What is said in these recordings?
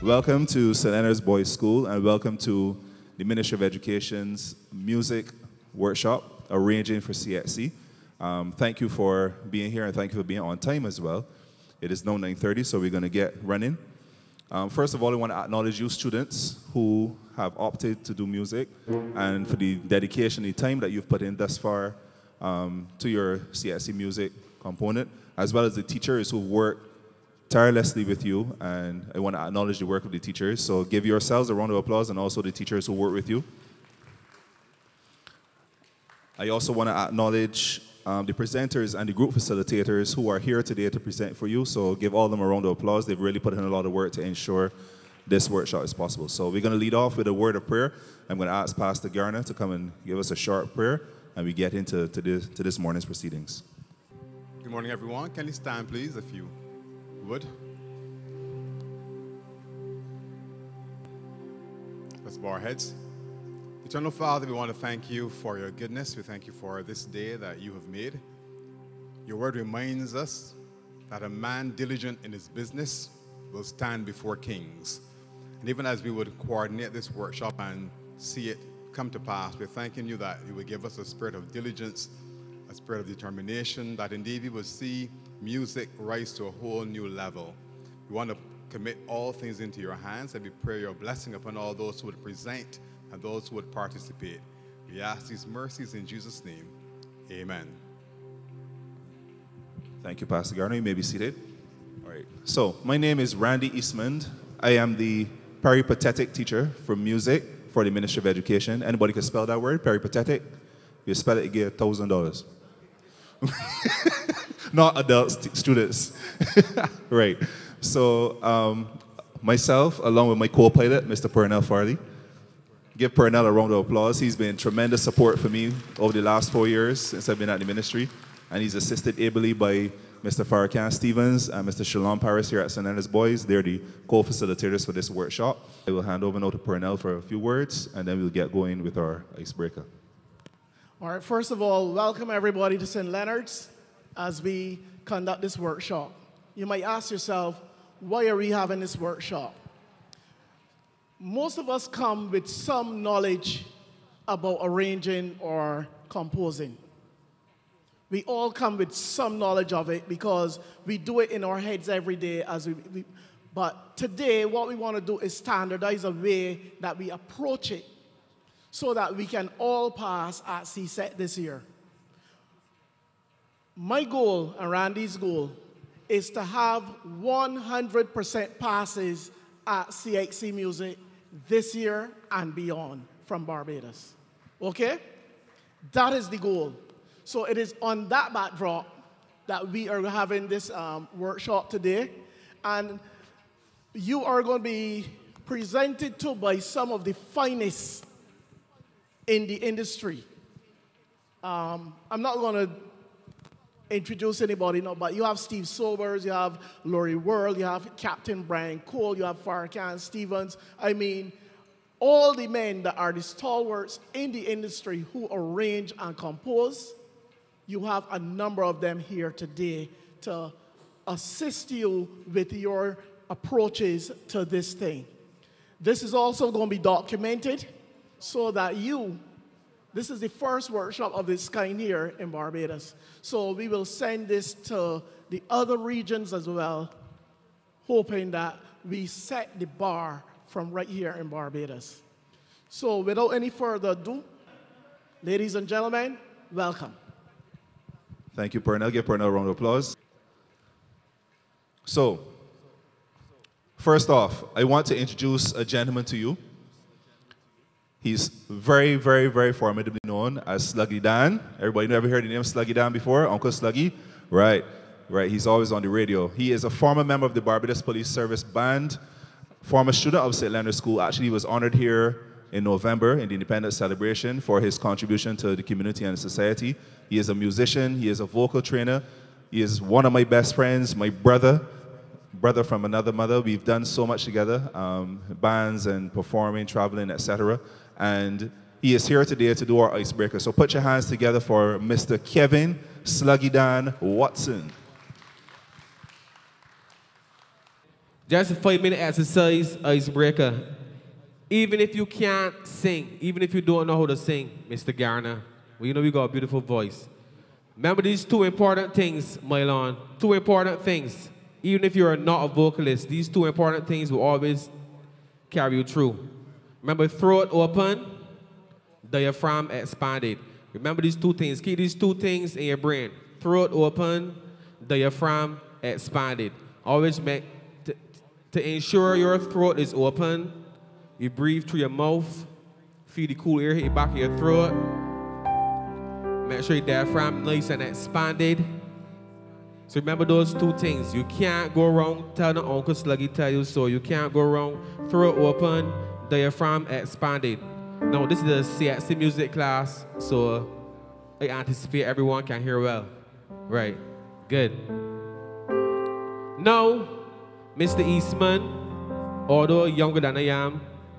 Welcome to St. Leonard's Boys School and welcome to the Ministry of Education's music workshop arranging for CXC. Thank you for being here and thank you for being on time as well. It is now 9:30, so we're going to get running. First of all, I want to acknowledge you students who have opted to do music and for the dedication, the time that you've put in thus far to your CXC music component, as well as the teachers who work tirelessly with you, and I want to acknowledge the work of the teachers. So give yourselves a round of applause and also the teachers who work with you. I also want to acknowledge the presenters and the group facilitators who are here today to present for you. So give all of them a round of applause. They've really put in a lot of work to ensure this workshop is possible. So we're going to lead off with a word of prayer. I'm going to ask Pastor Garner to come and give us a short prayer, and we get into this morning's proceedings. Good morning, everyone. Can you stand, please, if you would? Let's bow our heads. Eternal Father, we want to thank you for your goodness. We thank you for this day that you have made. Your word reminds us that a man diligent in his business will stand before kings. And even as we would coordinate this workshop and see it come to pass, we're thanking you that you would give us a spirit of diligence, a spirit of determination, that indeed we will see music rise to a whole new level. We want to commit all things into your hands, and we pray your blessing upon all those who would present and those who would participate. We ask these mercies in Jesus' name. Amen. Thank you, Pastor Garner. You may be seated. All right. So my name is Randy Eastman. I am the peripatetic teacher for music for the Ministry of Education. Anybody can spell that word, peripatetic? You spell it, you get $1,000. Not adults, students. Right. So myself, along with my co-pilot, Mr. Pernell Farley. Give Pernell a round of applause. He's been tremendous support for me over the last 4 years since I've been at the ministry. And he's assisted ably by Mr. Farrakhan Stevens and Mr. Shalom Paris here at St. Leonard's Boys. They're the co-facilitators for this workshop. I will hand over now to Pernell for a few words, and then we'll get going with our icebreaker. All right, first of all, welcome everybody to St. Leonard's as we conduct this workshop. You might ask yourself, why are we having this workshop? Most of us come with some knowledge about arranging or composing. We all come with some knowledge of it because we do it in our heads every day. But today, what we want to do is standardize a way that we approach it so that we can all pass at CSET this year. My goal and Randy's goal is to have 100% passes at CXC Music this year and beyond from Barbados. Okay? That is the goal. So it is on that backdrop that we are having this workshop today. And you are going to be presented to by some of the finest in the industry. I'm not going to introduce anybody now, but you have Steve Sobers, you have Laurie World, you have Captain Brian Cole, you have Farrakhan Stevens. I mean, all the men that are the stalwarts in the industry who arrange and compose, you have a number of them here today to assist you with your approaches to this thing. This is also going to be documented so that this is the first workshop of this kind here in Barbados. So we will send this to the other regions as well, hoping that we set the bar from right here in Barbados. So without any further ado, ladies and gentlemen, welcome. Thank you, Pernell. Give Pernell a round of applause. So, first off, I want to introduce a gentleman to you. He's very, very, very formidably known as Sluggy Dan. Everybody ever heard the name Sluggy Dan before? Uncle Sluggy? Right. He's always on the radio. He is a former member of the Barbados Police Service Band, former student of St. Leonard's School. Actually, he was honored here in November in the Independence Celebration for his contribution to the community and society. He is a musician. He is a vocal trainer. He is one of my best friends, my brother from another mother. We've done so much together, bands and performing, traveling, etc. And he is here today to do our icebreaker. So put your hands together for Mr. Kevin Sluggy Dan Watson. Just a 5-minute exercise, icebreaker. Even if you can't sing, even if you don't know how to sing, Mr. Garner, well, you know you got a beautiful voice. Remember these two important things, Mylon. Two important things. Even if you're not a vocalist, these two important things will always carry you through. Remember, throat open, diaphragm expanded. Remember these two things. Keep these two things in your brain. Throat open, diaphragm expanded. Always make, to ensure your throat is open, you breathe through your mouth, feel the cool air hit the back of your throat. Make sure your diaphragm nice and expanded. So remember those two things. You can't go wrong. Tell the Uncle Sluggy tell you so. You can't go wrong. Throat open, diaphragm expanded. Now this is the CXC music class, so I anticipate everyone can hear well. Right, good. Now, Mr. Eastman, although younger than I am,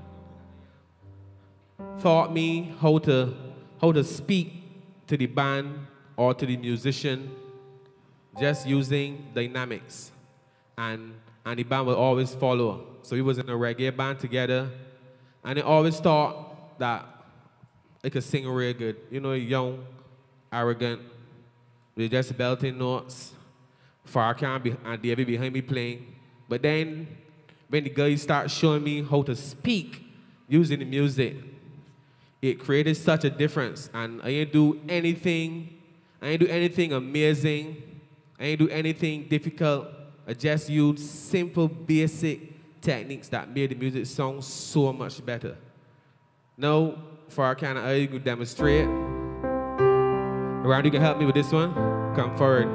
taught me how to speak to the band or to the musician just using dynamics. And the band will always follow. So we was in a reggae band together, and I always thought that I could sing real good. You know, young, arrogant, with just belting notes, Farrakhan and David behind me playing. But then, when the guys start showing me how to speak using the music, it created such a difference. And I ain't do anything amazing. I ain't do anything difficult. I just used simple, basic techniques that made the music sound so much better. Now, Farrakhan and I could demonstrate. Around, you can help me with this one? Come forward.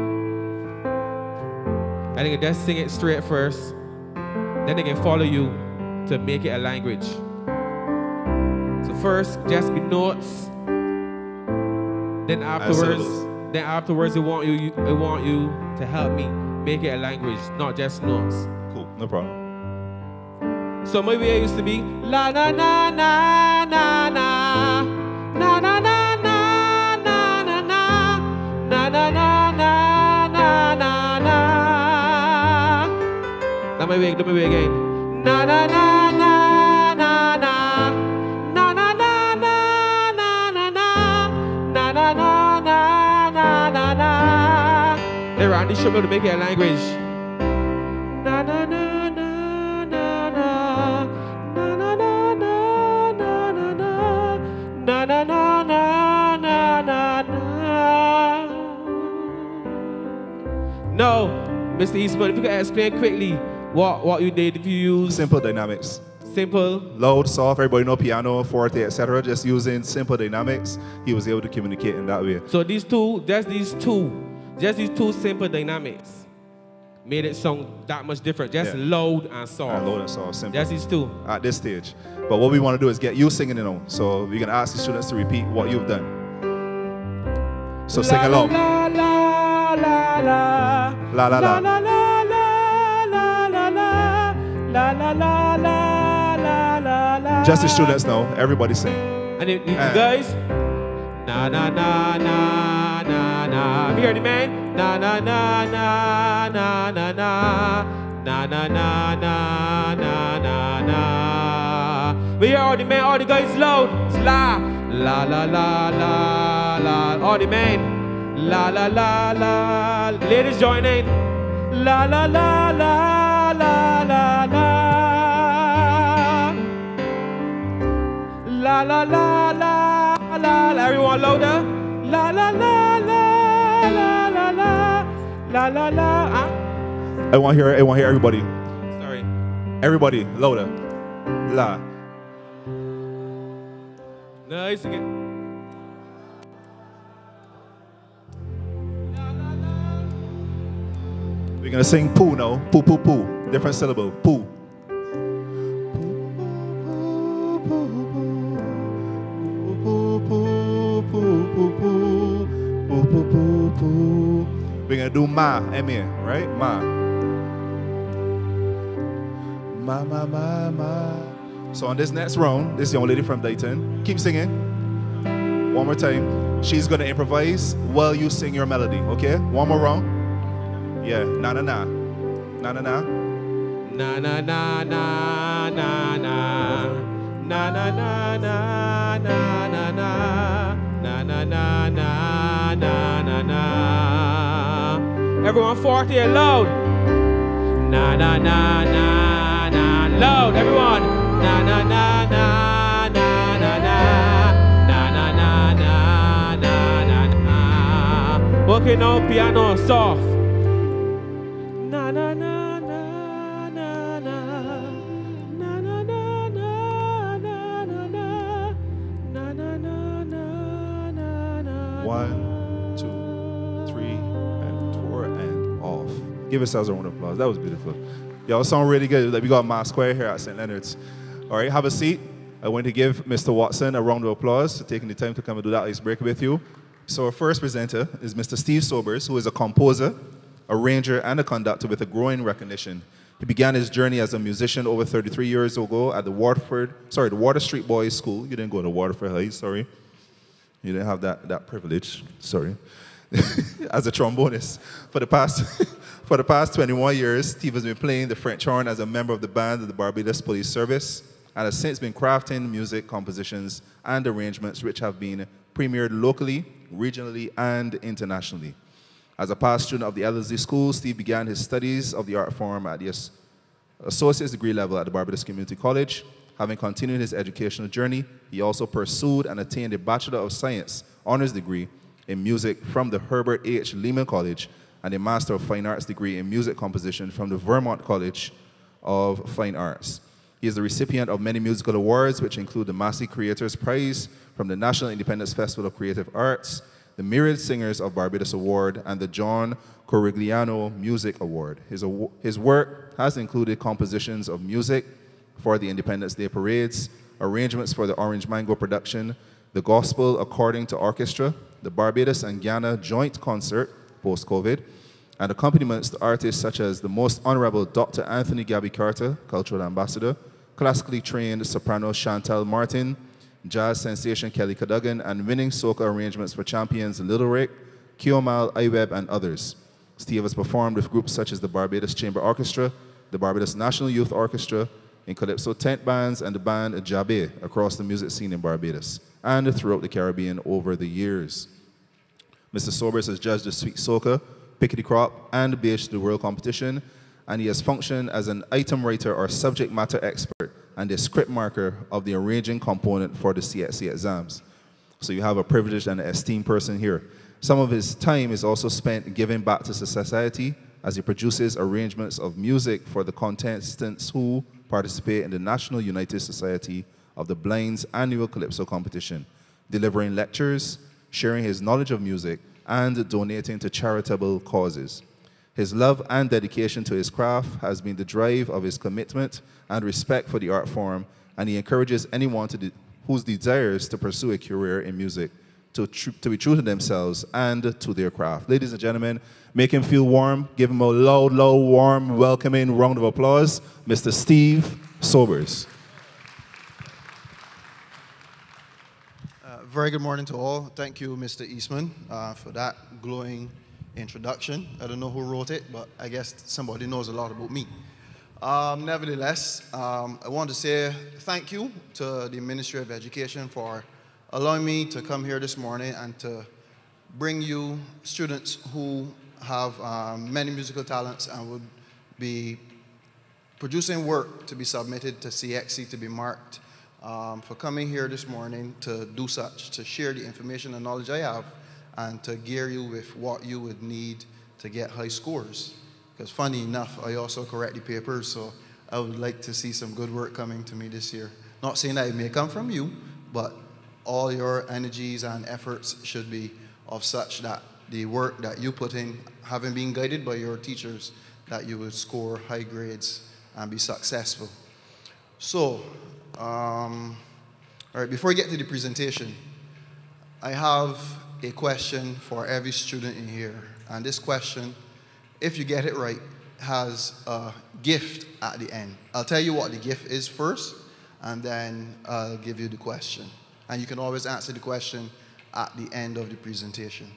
I think just sing it straight first. Then they can follow you to make it a language. So first, just be notes. Then afterwards, I want you to help me make it a language, not just notes. Cool, no problem. So my way used to be la na na na na na na na na na na na na na na na na na na. Let me wait again. Na na na na na na na na na na na na na na na na na na. Hey Randy, show me how to make it a language. Na na na na na na na na na na na na na na na na. No, Mr. Eastman, if you could explain quickly what you did, if you use simple dynamics. Simple. Loud, soft, everybody know piano, forte, etc. Just using simple dynamics, he was able to communicate in that way. So these two simple dynamics made it sound that much different. Just loud and soft. And loud and soft, simple. Just these two. At this stage. But what we want to do is get you singing it now. So we're going to ask the students to repeat what you've done. So sing along. La la la la La la la. la la la la la la la la la la la. Just the students now. Everybody sing. And you guys, na na na na na na. We hear the man. Na na na na na na na na na na na na na na. We hear all the men, all the guys loud. It's la la la la la la. All the men. La la la la. Ladies join in. La la la la la la la. La la la la la. Everyone louder. La la la la la la la la la la. Huh? I want to hear everybody. Sorry. Everybody, louder. La. Nice again. We're going to sing poo now. Poo, poo, poo. Different syllable. Poo. We're going to do ma, M-A, right? Ma. Ma, ma, ma, ma. So on this next round, this young lady from Dayton, keep singing. One more time. She's going to improvise while you sing your melody, okay? One more round. Yeah, na na na. Na na na. Na na na na na na. Na na na na na na na. Na na na na na na na. Everyone 40 loud. Na na na na na. Loud, everyone. Na na na na na na na. Na na na na na na na. Okay, now piano soft. Na na na na na na. Na na na na na na na. Na na na na na na. 1, 2, 3, and 4, and off. Give yourselves a round of applause. That was beautiful. Y'all sound really good. We got Mass Square here at St. Leonard's. All right, have a seat. I want to give Mr. Watson a round of applause for taking the time to come and do that icebreaker with you. So our first presenter is Mr. Steve Sobers, who is a composer, arranger, and a conductor with a growing recognition. He began his journey as a musician over 33 years ago at the Water Street Boys School. You didn't go to Waterford High, sorry. You didn't have that privilege, sorry. As a trombonist. For the past 21 years, Steve has been playing the French horn as a member of the band of the Barbados Police Service and has since been crafting music compositions and arrangements which have been premiered locally, regionally, and internationally. As a past student of the LSD School, Steve began his studies of the art form at the associate's degree level at the Barbados Community College. Having continued his educational journey, he also pursued and attained a Bachelor of Science honors degree in music from the Herbert H. Lehman College and a Master of Fine Arts degree in music composition from the Vermont College of Fine Arts. He is the recipient of many musical awards, which include the Massey Creators Prize from the National Independence Festival of Creative Arts, the Myriad Singers of Barbados Award, and the John Corigliano Music Award. His work has included compositions of music for the Independence Day parades, arrangements for the Orange Mango production, the Gospel According to Orchestra, the Barbados and Guyana Joint Concert, post-COVID, and accompaniments to artists such as the Most Honorable Dr. Anthony Gabby Carter, Cultural Ambassador, classically trained soprano Chantal Martin, jazz sensation Kelly Cadogan, and winning soca arrangements for champions Little Rick, Kiomal, iWeb, and others. Steve has performed with groups such as the Barbados Chamber Orchestra, the Barbados National Youth Orchestra, in Calypso tent bands, and the band Jabe across the music scene in Barbados and throughout the Caribbean over the years. Mr. Sobers has judged the Sweet Soca, Pickety Crop, and Beach the World Competition, and he has functioned as an item writer or subject matter expert and a script marker of the arranging component for the CXC exams. So you have a privileged and esteemed person here. Some of his time is also spent giving back to society as he produces arrangements of music for the contestants who participate in the National United Society of the Blind's annual Calypso competition, delivering lectures, sharing his knowledge of music, and donating to charitable causes. His love and dedication to his craft has been the drive of his commitment and respect for the art form, and he encourages anyone who desires to pursue a career in music to be true to themselves and to their craft. Ladies and gentlemen, make him feel warm. Give him a loud, warm, welcoming round of applause. Mr. Steve Sobers. Very good morning to all. Thank you, Mr. Eastman, for that glowing introduction. I don't know who wrote it, but I guess somebody knows a lot about me. Nevertheless, I want to say thank you to the Ministry of Education for allowing me to come here this morning and to bring you students who have many musical talents and would be producing work to be submitted to CXC to be marked, for coming here this morning to do such, to share the information and knowledge I have and to gear you with what you would need to get high scores. Because funny enough, I also correct the papers, so I would like to see some good work coming to me this year. Not saying that it may come from you, but all your energies and efforts should be of such that the work that you put in, having been guided by your teachers, that you would score high grades and be successful. So, all right, before we get to the presentation, I have a question for every student in here. And this question, if you get it right, has a gift at the end. I'll tell you what the gift is first, and then I'll give you the question. And you can always answer the question at the end of the presentation.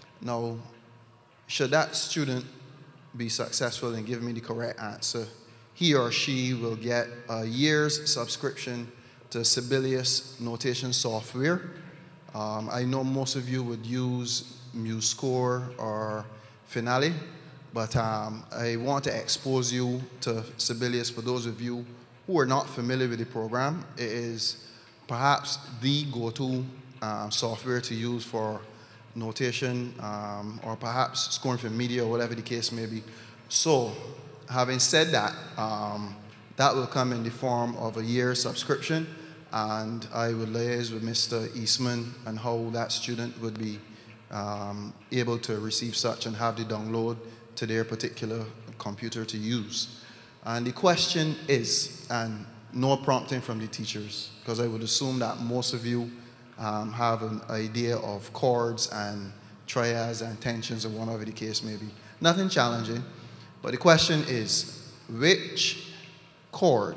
Now, should that student be successful in giving me the correct answer, he or she will get a year's subscription to Sibelius notation software. I know most of you would use MuseScore or Finale, but I want to expose you to Sibelius for those of you who are not familiar with the program. It is perhaps the go-to software to use for notation or perhaps scoring for media or whatever the case may be. So, having said that, that will come in the form of a year subscription, and I would liaise with Mr. Eastman and how that student would be able to receive such and have the download to their particular computer to use. And the question is, and no prompting from the teachers, because I would assume that most of you have an idea of chords and triads and tensions and whatever the case may be. Nothing challenging, but the question is, which chord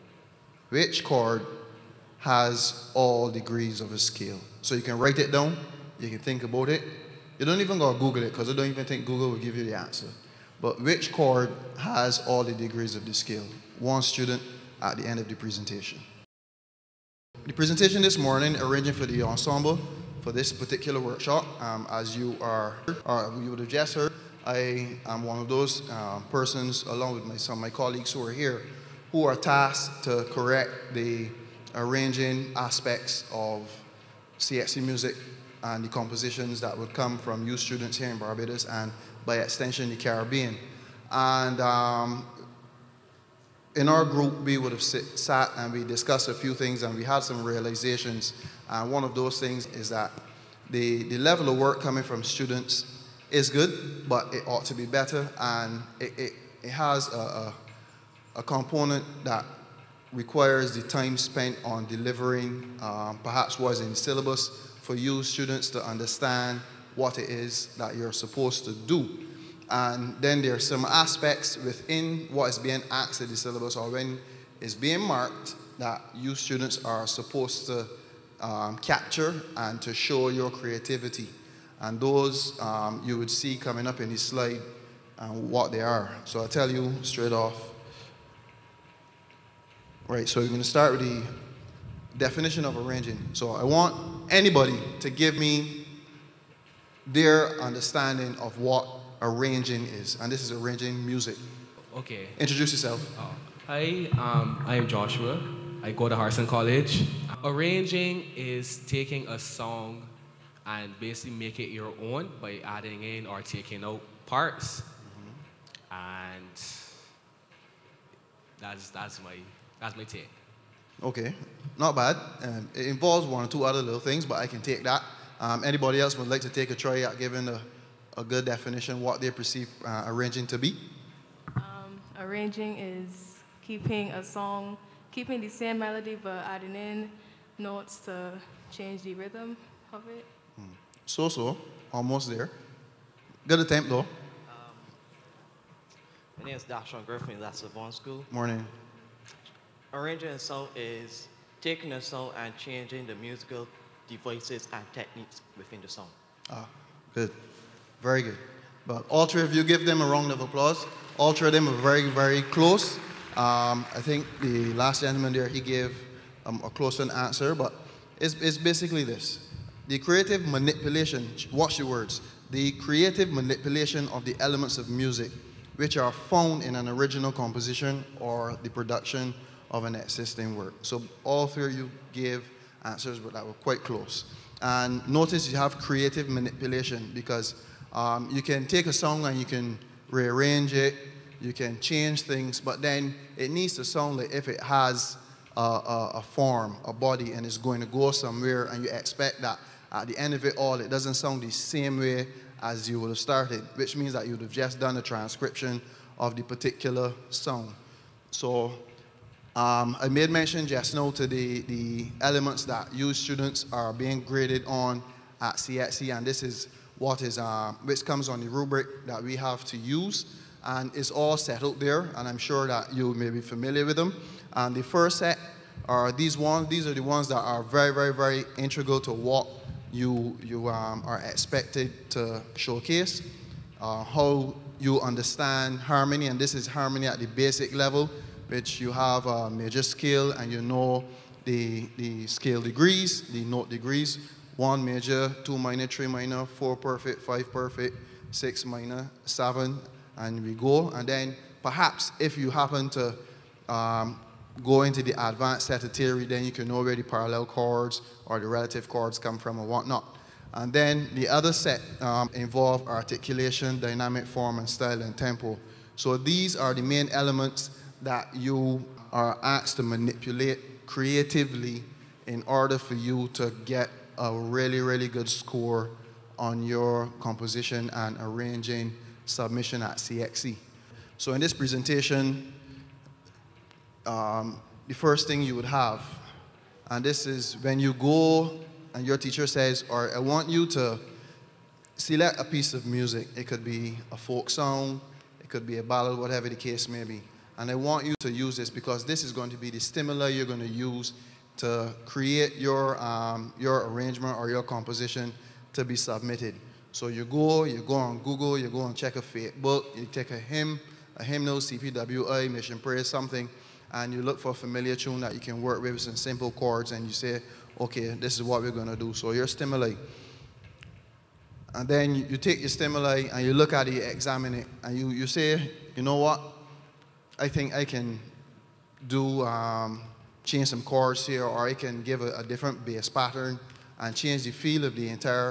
has all degrees of a scale? So you can write it down, you can think about it. You don't even go Google it, because I don't even think Google will give you the answer. But which chord has all the degrees of the scale? One student at the end of the presentation. The presentation this morning, arranging for the ensemble for this particular workshop, as you would have just heard, I am one of those persons, along with some of my colleagues who are here, who are tasked to correct the arranging aspects of CXC music and the compositions that would come from youth students here in Barbados and by extension the Caribbean. And in our group, we would have sat and we discussed a few things and we had some realizations. And one of those things is that the level of work coming from students is good, but it ought to be better, and it has a component that requires the time spent on delivering perhaps what is in the syllabus for you students to understand what it is that you're supposed to do. And then there are some aspects within what is being asked in the syllabus or when it's being marked that you students are supposed to capture and to show your creativity. And those you would see coming up in this slide what they are. So I'll tell you straight off. Right, so we're going to start with the definition of arranging. So I want anybody to give me their understanding of what arranging is. And this is arranging music. Okay. Introduce yourself. Hi, I am Joshua. I go to Harrison College. Arranging is taking a song and basically make it your own by adding in or taking out parts. And that's my take. Okay, not bad. It involves one or two other little things, but I can take that. Anybody else would like to take a try at giving a good definition what they perceive arranging to be? Arranging is keeping a song, keeping the same melody, but adding in notes to change the rhythm of it. So, almost there. Good attempt though. My name is Dashon Griffin, that's Savon School. Morning. Arranging a song is taking a song and changing the musical devices and techniques within the song. Good. Very good. But all three of you, give them a round of applause. All three of them are very, very close. I think the last gentleman there, he gave a closer answer, but it's basically this. The creative manipulation, watch the words, the creative manipulation of the elements of music which are found in an original composition or the production of an existing work. So all three of you gave answers but that were quite close. And notice you have creative manipulation because you can take a song and you can rearrange it, you can change things, but then it needs to sound like if it has a form, a body, and it's going to go somewhere, and you expect that at the end of it all, it doesn't sound the same way as you would have started, which means that you would have just done a transcription of the particular song. So I made mention just now to the elements that you students are being graded on at CXC, and this is what is, which comes on the rubric that we have to use, and it's all set out there, and I'm sure that you may be familiar with them. And the first set are these ones. These are the ones that are very, very, very integral to what you are expected to showcase. how you understand harmony, and this is harmony at the basic level, which you have a major scale and you know the scale degrees, the note degrees, 1 major, 2 minor, 3 minor, 4 perfect, 5 perfect, 6 minor, 7, and we go. And then perhaps if you happen to go into the advanced set of theory, then you can know where the parallel chords or the relative chords come from and whatnot. And then the other set involve articulation, dynamic form, and style and tempo. So these are the main elements that you are asked to manipulate creatively in order for you to get a really, really good score on your composition and arranging submission at CXC. So in this presentation, the first thing you would have, and this is when you go and your teacher says, all right, I want you to select a piece of music. It could be a folk song, it could be a ballad, whatever the case may be. And I want you to use this because this is going to be the stimuli you're going to use to create your arrangement or your composition to be submitted. So you go on Google, you go and check a book, you take a hymn, a hymnal, CPWI, Mission Praise, something, and you look for a familiar tune that you can work with some simple chords, and you say, okay, this is what we're going to do. So your stimuli. And then you take your stimuli and you look at it, examine it, and you say, you know what? I think I can do, change some chords here, or I can give a different bass pattern and change the feel of the entire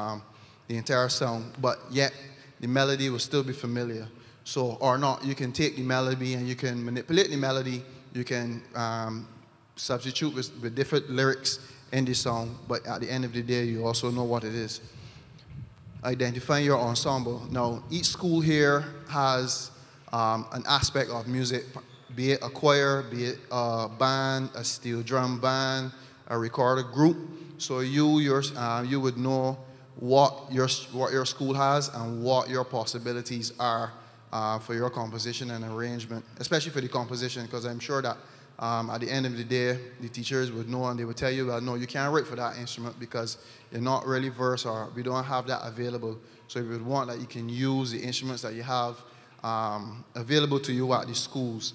song, but yet the melody will still be familiar. So, or not, you can take the melody and you can manipulate the melody, you can substitute with different lyrics in the song, but at the end of the day, you also know what it is. Identifying your ensemble. Now, each school here has an aspect of music, be it a choir, be it a band, a steel drum band, a recorded group. So you would know what your school has and what your possibilities are for your composition and arrangement, especially for the composition, because I'm sure that at the end of the day, the teachers would know and they would tell you, well, no, you can't write for that instrument because you're not really versed or we don't have that available. So we would want that you can use the instruments that you have available to you at the schools.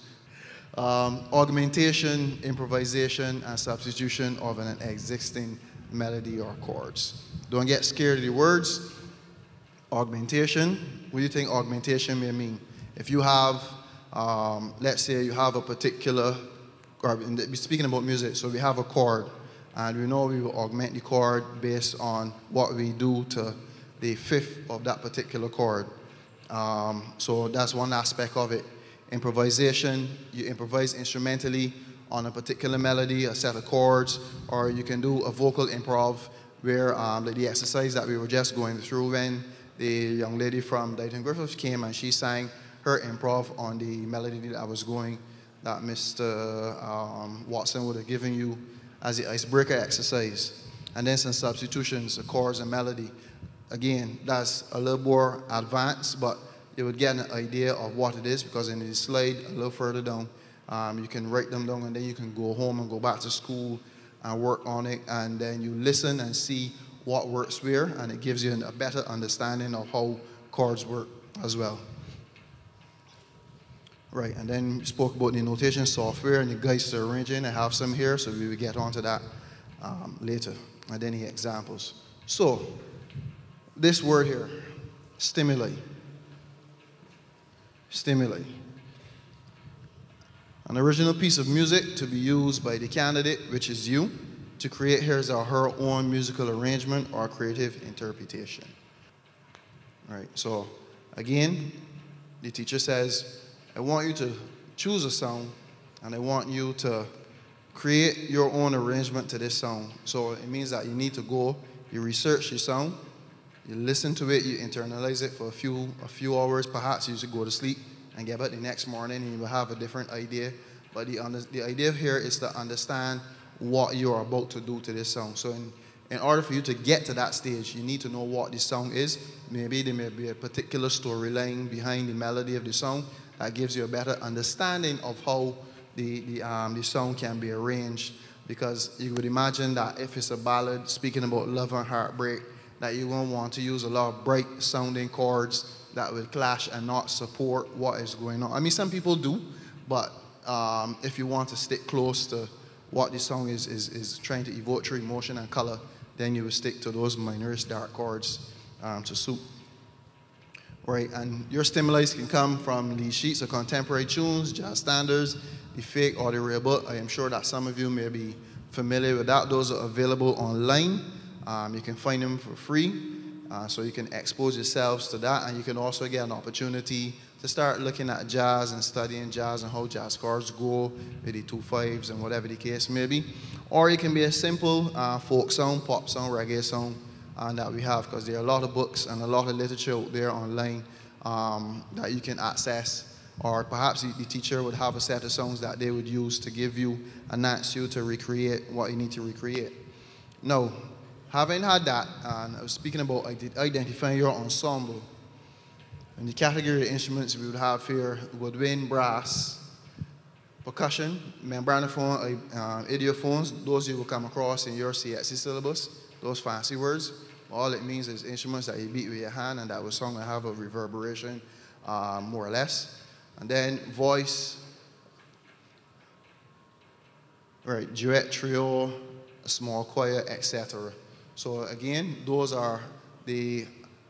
Augmentation, improvisation, and substitution of an existing melody or chords. Don't get scared of the words. Augmentation, what do you think augmentation may mean? If you have, let's say you have a particular, or speaking about music, so we have a chord, and we know we will augment the chord based on what we do to the fifth of that particular chord. So that's one aspect of it. Improvisation, you improvise instrumentally on a particular melody, a set of chords, or you can do a vocal improv where like the exercise that we were just going through when the young lady from Dighton Griffiths came and she sang her improv on the melody that I was going, that Mr. Watson would have given you as the icebreaker exercise. And then some substitutions, the chords and melody. Again, that's a little more advanced, but you would get an idea of what it is because in the slide a little further down, you can write them down and then you can go home and go back to school and work on it, and then you listen and see what works where, and it gives you a better understanding of how chords work as well. Right, and then we spoke about the notation software and the guides to arranging. I have some here, so we will get onto that later, and then the examples. So, this word here, stimuli. Stimuli. An original piece of music to be used by the candidate, which is you, to create his or her own musical arrangement or creative interpretation. All right, so again, the teacher says, I want you to choose a song and I want you to create your own arrangement to this song. So it means that you need to go, you research your song, you listen to it, you internalize it for a few hours, perhaps you should go to sleep and get up the next morning and you will have a different idea. But the idea here is to understand what you are about to do to this song. So in order for you to get to that stage, you need to know what the song is. Maybe there may be a particular storyline behind the melody of the song that gives you a better understanding of how the song can be arranged. Because you would imagine that if it's a ballad speaking about love and heartbreak, that you won't want to use a lot of bright sounding chords that will clash and not support what is going on. I mean, some people do, but if you want to stick close to what the song is trying to evoke through emotion and color, then you will stick to those minorist dark chords to suit. Right, and your stimuli can come from lead sheets of contemporary tunes, jazz standards, the fake or the real, but I am sure that some of you may be familiar with that. Those are available online. You can find them for free, so you can expose yourselves to that, and you can also get an opportunity to start looking at jazz and studying jazz and how jazz chords go with the 2/5s and whatever the case may be. Or it can be a simple folk song, pop song, reggae song that we have, because there are a lot of books and a lot of literature out there online that you can access. Or perhaps the teacher would have a set of songs that they would use to give you and ask you to recreate what you need to recreate. Now, having had that, and I was speaking about identifying your ensemble. And the category of instruments we would have here: woodwind, brass, percussion, membranophone, idiophones. Those you will come across in your CXC syllabus, those fancy words. All it means is instruments that you beat with your hand and that will song and have a reverberation, more or less. And then voice, right, duet, trio, a small choir, etc. So again, those are the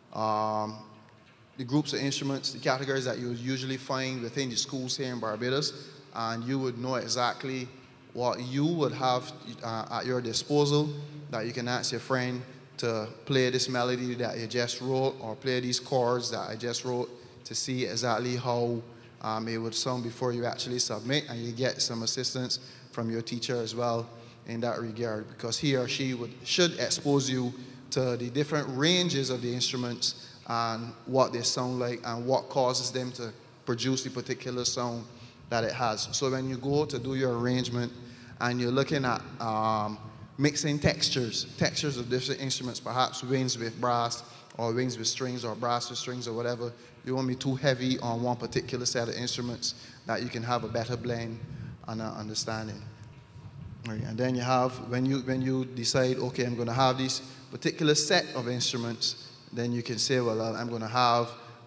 groups of instruments, the categories that you would usually find within the schools here in Barbados, and you would know exactly what you would have at your disposal, that you can ask your friend to play this melody that you just wrote, or play these chords that I just wrote, to see exactly how it would sound before you actually submit, and you get some assistance from your teacher as well in that regard, because he or she should expose you to the different ranges of the instruments and what they sound like and what causes them to produce the particular sound that it has. So when you go to do your arrangement and you're looking at mixing textures of different instruments, perhaps winds with brass or winds with strings or brass with strings or whatever, you won't be too heavy on one particular set of instruments, that you can have a better blend and understanding. Right. And then you have, when you decide, okay, I'm going to have this particular set of instruments, then you can say, well, I'm going to have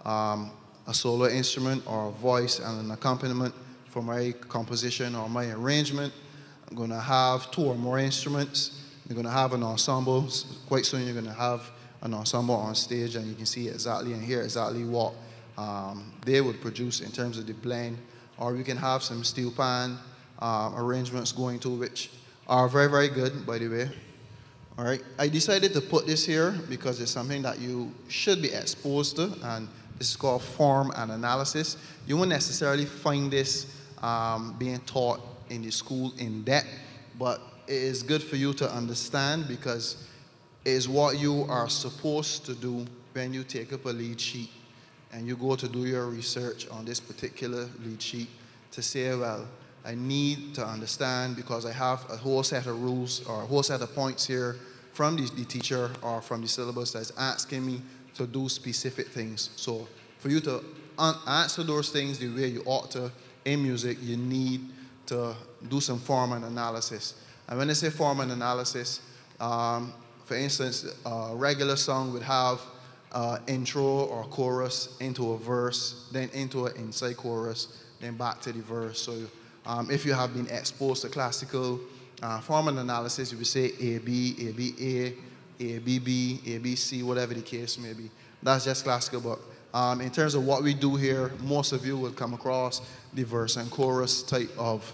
a solo instrument or a voice and an accompaniment for my composition or my arrangement. I'm going to have 2 or more instruments. You're going to have an ensemble. Quite soon you're going to have an ensemble on stage, and you can see exactly and hear exactly what they would produce in terms of the blend. Or we can have some steel pan arrangements going to, which are very, very good, by the way. All right, I decided to put this here because it's something that you should be exposed to, and this is called form and analysis. You won't necessarily find this being taught in the school in depth, but it is good for you to understand, because it is what you are supposed to do when you take up a lead sheet and you go to do your research on this particular lead sheet, to say, well, I need to understand, because I have a whole set of rules or a whole set of points here from the teacher or from the syllabus that's asking me to do specific things. So for you to answer those things the way you ought to in music, you need to do some form and analysis. And when I say form and analysis, for instance, a regular song would have intro or chorus into a verse, then into an inside chorus, then back to the verse. So if you have been exposed to classical form and analysis, you would say A, B, A, B, A, A, B, B, A, B, C, whatever the case may be. That's just classical, but in terms of what we do here, most of you will come across the verse and chorus type of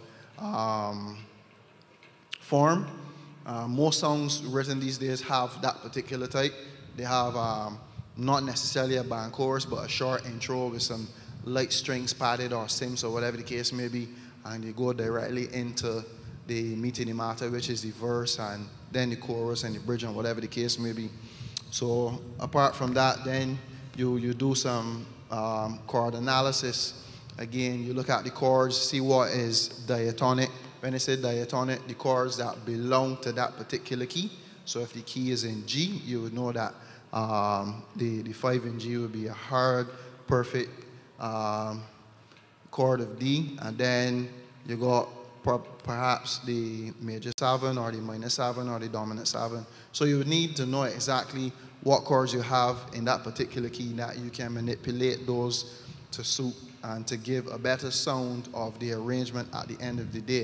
form. Most songs written these days have that particular type. They have not necessarily a band chorus, but a short intro with some light strings padded or sims or whatever the case may be, and you go directly into the meat of the matter, which is the verse and then the chorus and the bridge and whatever the case may be. So apart from that, then you do some chord analysis. Again, you look at the chords, see what is diatonic. When I say diatonic, the chords that belong to that particular key. So if the key is in G, you would know that the 5 in G would be a hard, perfect chord of D. And then you got perhaps the major 7 or the minor 7 or the dominant 7. So you would need to know exactly what chords you have in that particular key, that you can manipulate those to suit and to give a better sound of the arrangement at the end of the day.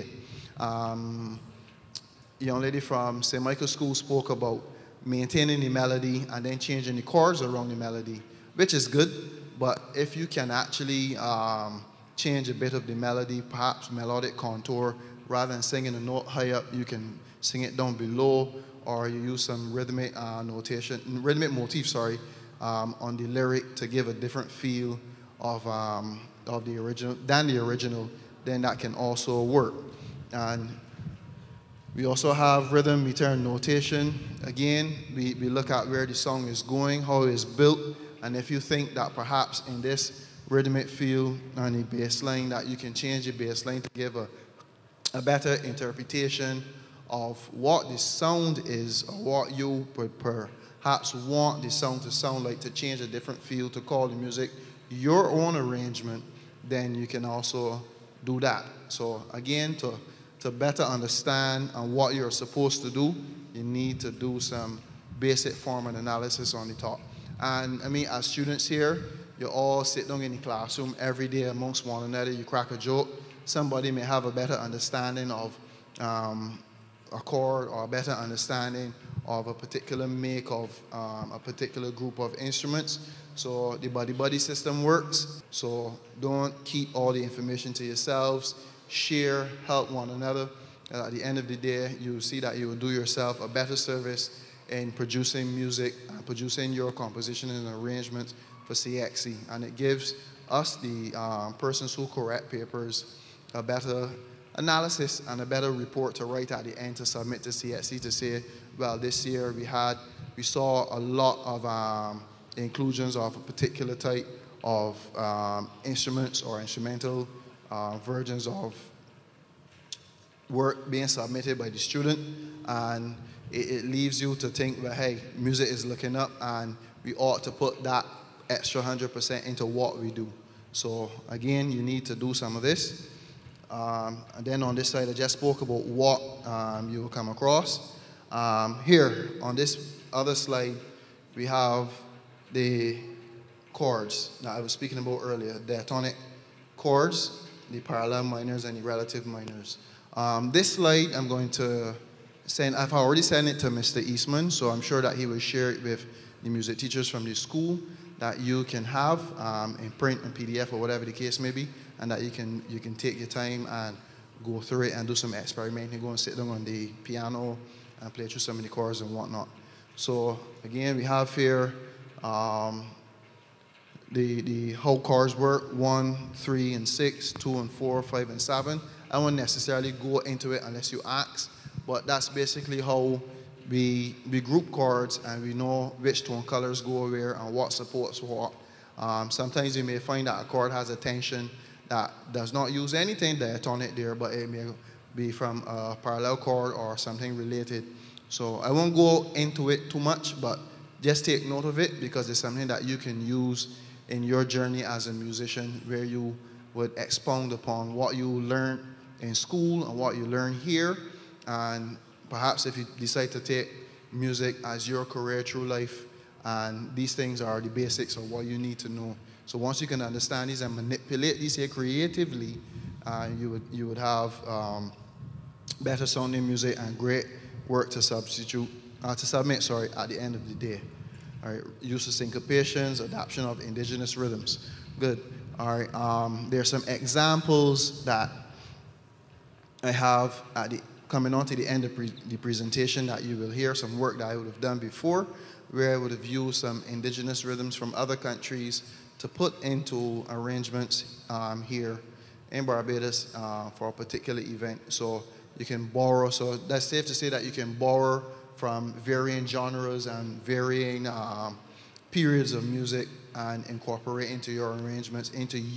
Young lady from St. Michael's School spoke about maintaining the melody and then changing the chords around the melody, which is good, but if you can actually change a bit of the melody, perhaps melodic contour, rather than singing a note high up, you can sing it down below, or you use some rhythmic motif, on the lyric to give a different feel of the original, then that can also work. And we also have rhythm meter notation. Again, we look at where the song is going, how it is built, and if you think that perhaps in this rhythmic feel on the bass line that you can change the bass line to give a better interpretation of what the sound is, or what you would perhaps want the sound to sound like, to change a different feel, to call the music your own arrangement, then you can also do that. So again, to better understand what you're supposed to do, you need to do some basic form and analysis on the top. And I mean, as students here, you all sit down in the classroom every day amongst one another, you crack a joke. Somebody may have a better understanding of a chord, or a better understanding of a particular make of a particular group of instruments. So the buddy system works. So don't keep all the information to yourselves. Share, help one another. And at the end of the day, you will see that you will do yourself a better service in producing music, and producing your composition and arrangements for CXC. And it gives us, the persons who correct papers, a better analysis and a better report to write at the end to submit to CXC to say, well, this year we saw a lot of inclusions of a particular type of instruments or instrumental versions of work being submitted by the student, and it leaves you to think, well, hey, music is looking up, and we ought to put that extra 100% into what we do. So again, you need to do some of this. And then on this side, I just spoke about what you will come across. Here, on this other slide, we have the chords that I was speaking about earlier, the diatonic chords, the parallel minors, and the relative minors. This slide I'm going to send, I've already sent it to Mr. Eastman, so I'm sure that he will share it with the music teachers from the school, that you can have in print and PDF or whatever the case may be, and that you can take your time and go through it and do some experimenting, go and sit down on the piano and play through some of the chords and whatnot. So again, we have here the how chords work: 1, 3, and 6, 2 and 4, 5 and 7. I won't necessarily go into it unless you ask, but that's basically how we group chords, and we know which tone colors go where and what supports what. Sometimes you may find that a chord has a tension that does not use anything diatonic there, but it may be from a parallel chord or something related. So I won't go into it too much, but just take note of it, because it's something that you can use in your journey as a musician, where you would expound upon what you learned in school and what you learn here. And perhaps if you decide to take music as your career through life, and these things are the basics of what you need to know. So once you can understand these and manipulate these here creatively, you would have better sounding music and great work to submit at the end of the day. All right, use of syncopations, adoption of indigenous rhythms. Good. All right, there's some examples that I have coming on to the end of the presentation that you will hear, some work that I would have done before, where I would have used some indigenous rhythms from other countries to put into arrangements here in Barbados for a particular event. So you can borrow, so that's safe to say that you can borrow from varying genres and varying periods of music and incorporate into your arrangements,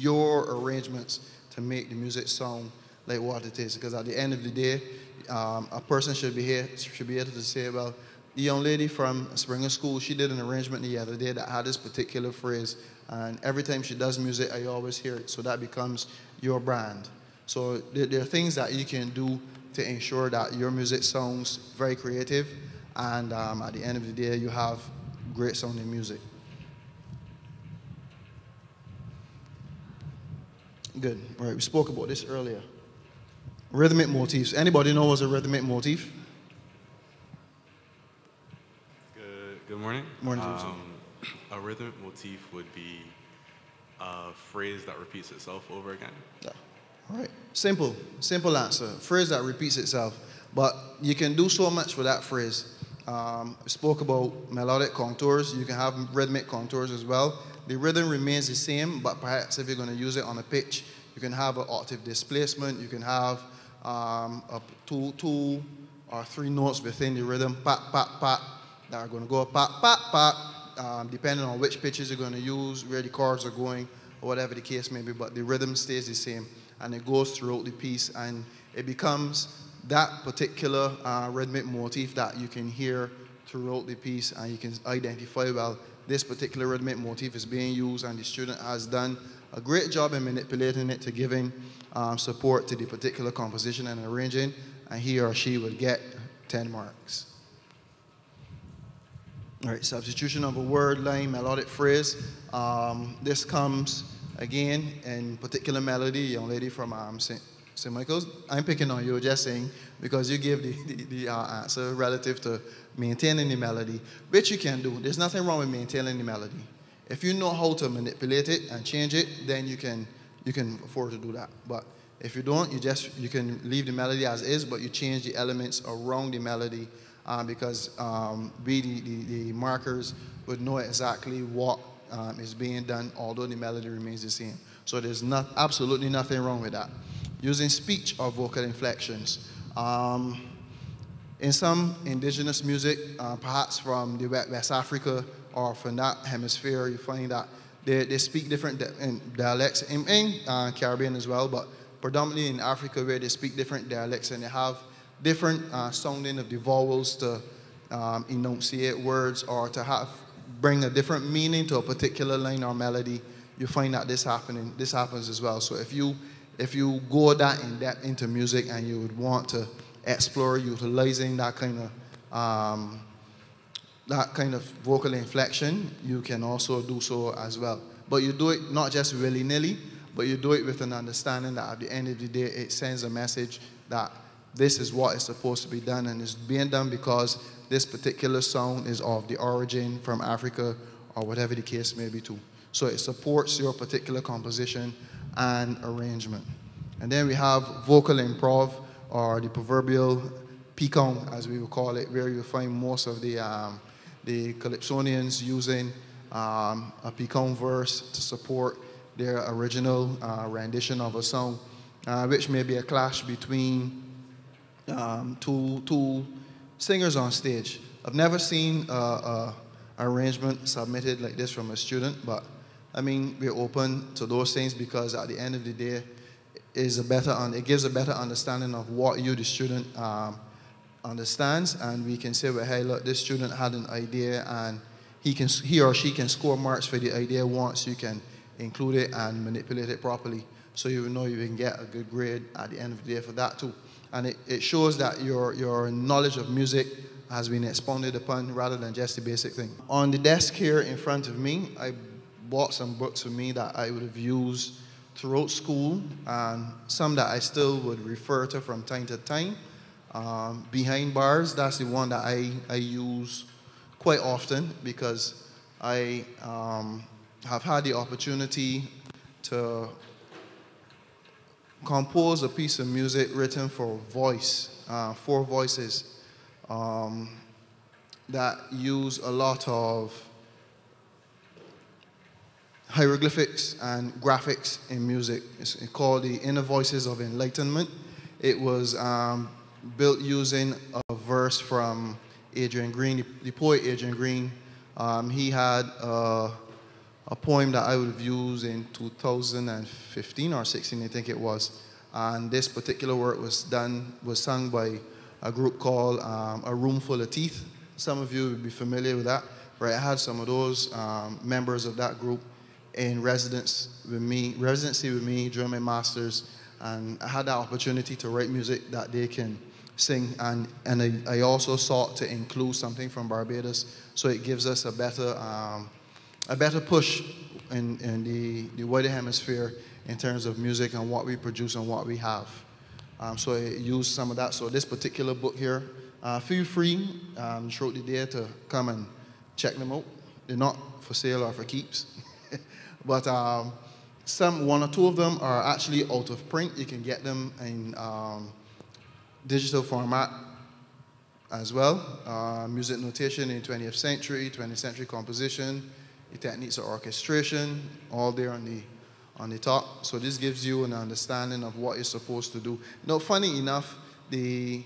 to make the music sound like what it is. Because at the end of the day, a person should be able to say, well, the young lady from Springer School, she did an arrangement the other day that had this particular phrase, and every time she does music, I always hear it. So that becomes your brand. So there are things that you can do to ensure that your music sounds very creative, and at the end of the day, you have great sounding music. Good. All right, we spoke about this earlier. Rhythmic motifs. Anybody know what's a rhythmic motif? Good morning. Morning, Joseph. A rhythmic motif would be a phrase that repeats itself over again. Yeah. All right. Simple answer. Phrase that repeats itself. But you can do so much with that phrase. We spoke about melodic contours. You can have rhythmic contours as well. The rhythm remains the same, but perhaps if you're going to use it on a pitch, you can have an octave displacement. You can have two or three notes within the rhythm, pat, pat, pat, that are going to go pat, pat, pat, depending on which pitches you're going to use, where the chords are going, or whatever the case may be, but the rhythm stays the same, and it goes throughout the piece, and it becomes that particular rhythmic motif that you can hear throughout the piece, and you can identify, well, this particular rhythmic motif is being used, and the student has done a great job in manipulating it to giving support to the particular composition and arranging, and he or she will get 10 marks. All right, substitution of a word, line, melodic phrase. This comes, again, in particular melody, young lady from St. Michael's. I'm picking on you, just saying, because you gave the answer relative to maintaining the melody, which you can do. There's nothing wrong with maintaining the melody. If you know how to manipulate it and change it, then you can afford to do that. But if you don't, you can leave the melody as is, but you change the elements around the melody because the markers would know exactly what is being done, although the melody remains the same. So there's absolutely nothing wrong with that. Using speech or vocal inflections. In some indigenous music, perhaps from the West Africa or from that hemisphere, you find that they speak different dialects, in Caribbean as well, but predominantly in Africa where they speak different dialects and they have different sounding of the vowels to enunciate words or to bring a different meaning to a particular line or melody. You find that this happens as well. So if you go that in depth into music and you would want to explore utilizing that kind of vocal inflection, you can also do so as well. But you do it not just willy-nilly, but you do it with an understanding that at the end of the day, it sends a message that this is what is supposed to be done, and it's being done because this particular sound is of the origin from Africa or whatever the case may be too. So it supports your particular composition and arrangement. And then we have vocal improv, or the proverbial picon, as we would call it, where you find most of the Calypsonians using a picon verse to support their original rendition of a song, which may be a clash between two singers on stage. I've never seen an arrangement submitted like this from a student, but I mean, we're open to those things because at the end of the day, it gives a better understanding of what you, the student, understands, and we can say, well, hey, look, this student had an idea, and he or she can score marks for the idea once you can include it and manipulate it properly, so you know you can get a good grade at the end of the day for that too. And it shows that your knowledge of music has been expounded upon rather than just the basic thing. On the desk here in front of me, I bought some books with me that I would have used throughout school, and some that I still would refer to from time to time. Behind Bars, that's the one that I use quite often because I have had the opportunity to compose a piece of music written for voice, 4 voices, that use a lot of hieroglyphics and graphics in music. It's called The Inner Voices of Enlightenment. It was built using a verse from Adrian Green, the poet Adrian Green. He had a poem that I would have used in 2015 or 16, I think it was. And this particular work was sung by a group called A Room Full of Teeth. Some of you would be familiar with that, right? I had some of those members of that group in residency with me during my master's, and I had the opportunity to write music that they can sing, and I also sought to include something from Barbados, so it gives us a better push in the wider hemisphere in terms of music and what we produce and what we have. So I used some of that. So this particular book here, feel free throughout the day to come and check them out. They're not for sale or for keeps, but one or two of them are actually out of print. You can get them in digital format as well. Music notation in 20th century, 20th century composition, the techniques of orchestration, all there on the top. So this gives you an understanding of what you're supposed to do. Now, funny enough, the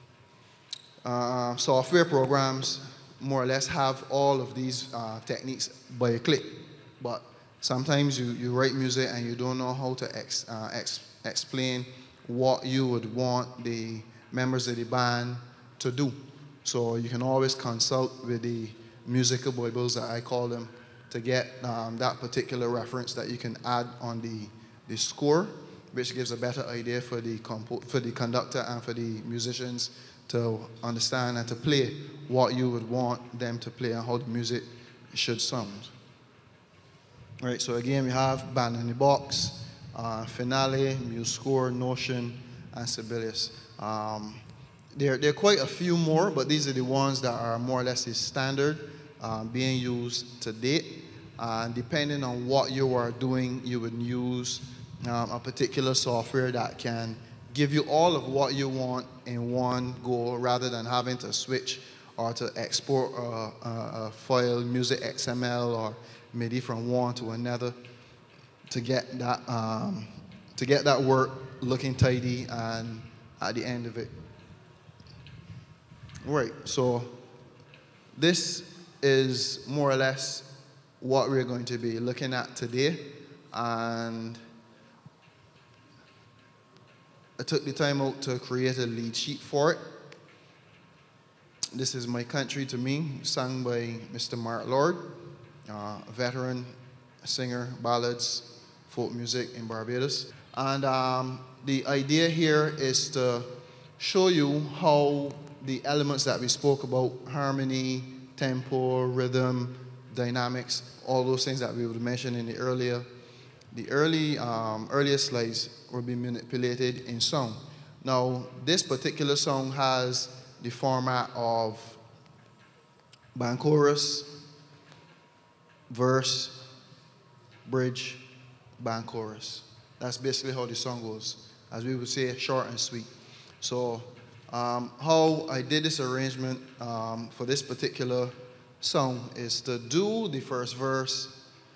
software programs more or less have all of these techniques by a click, but sometimes you write music and you don't know how to explain what you would want the members of the band to do. So you can always consult with the musical bibles, that I call them, to get that particular reference that you can add on the score, which gives a better idea for the conductor and for the musicians to understand and to play what you would want them to play and how the music should sound. All right, so again, we have Band in the Box, Finale, Muse Score, Notion, and Sibelius. There are quite a few more, but these are the ones that are more or less the standard being used to date. And depending on what you are doing, you would use a particular software that can give you all of what you want in one go, rather than having to switch or to export a file, music XML or MIDI from one to another to get that work looking tidy and at the end of it. Right, so this is more or less what we're going to be looking at today, and I took the time out to create a lead sheet for it. This is My Country to Me, sung by Mr. Mark Lord, a veteran singer, ballads, folk music in Barbados. And the idea here is to show you how the elements that we spoke about, harmony, tempo, rhythm, dynamics, all those things that we would mention in the earlier slides will be manipulated in song. Now, this particular song has the format of band chorus, verse, bridge, band chorus. That's basically how the song goes. As we would say, short and sweet. So how I did this arrangement for this particular song is to do the first verse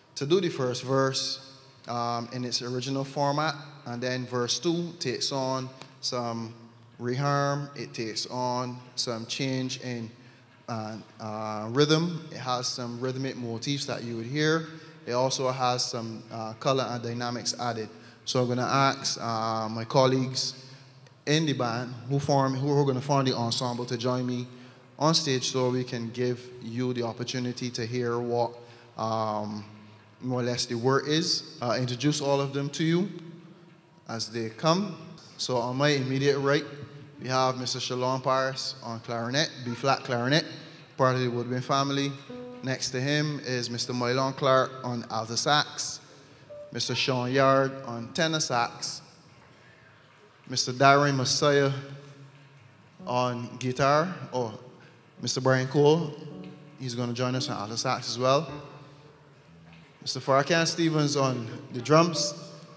in its original format, and then verse 2 takes on some reharm, it takes on some change in rhythm, it has some rhythmic motifs that you would hear, it also has some color and dynamics added. So I'm going to ask my colleagues in the band who are going to form the ensemble to join me on stage, so we can give you the opportunity to hear what more or less the work is. Introduce all of them to you as they come. So on my immediate right, we have Mr. Shalom Paris on clarinet, B-flat clarinet, part of the Woodwind family. Next to him is Mr. Mylon Clark on alto sax, Mr. Sean Yard on tenor sax, Mr. Darren Messiah on guitar, Mr. Brian Cole, he's going to join us on alto sax as well. Mr. Farkan Stevens on the drums.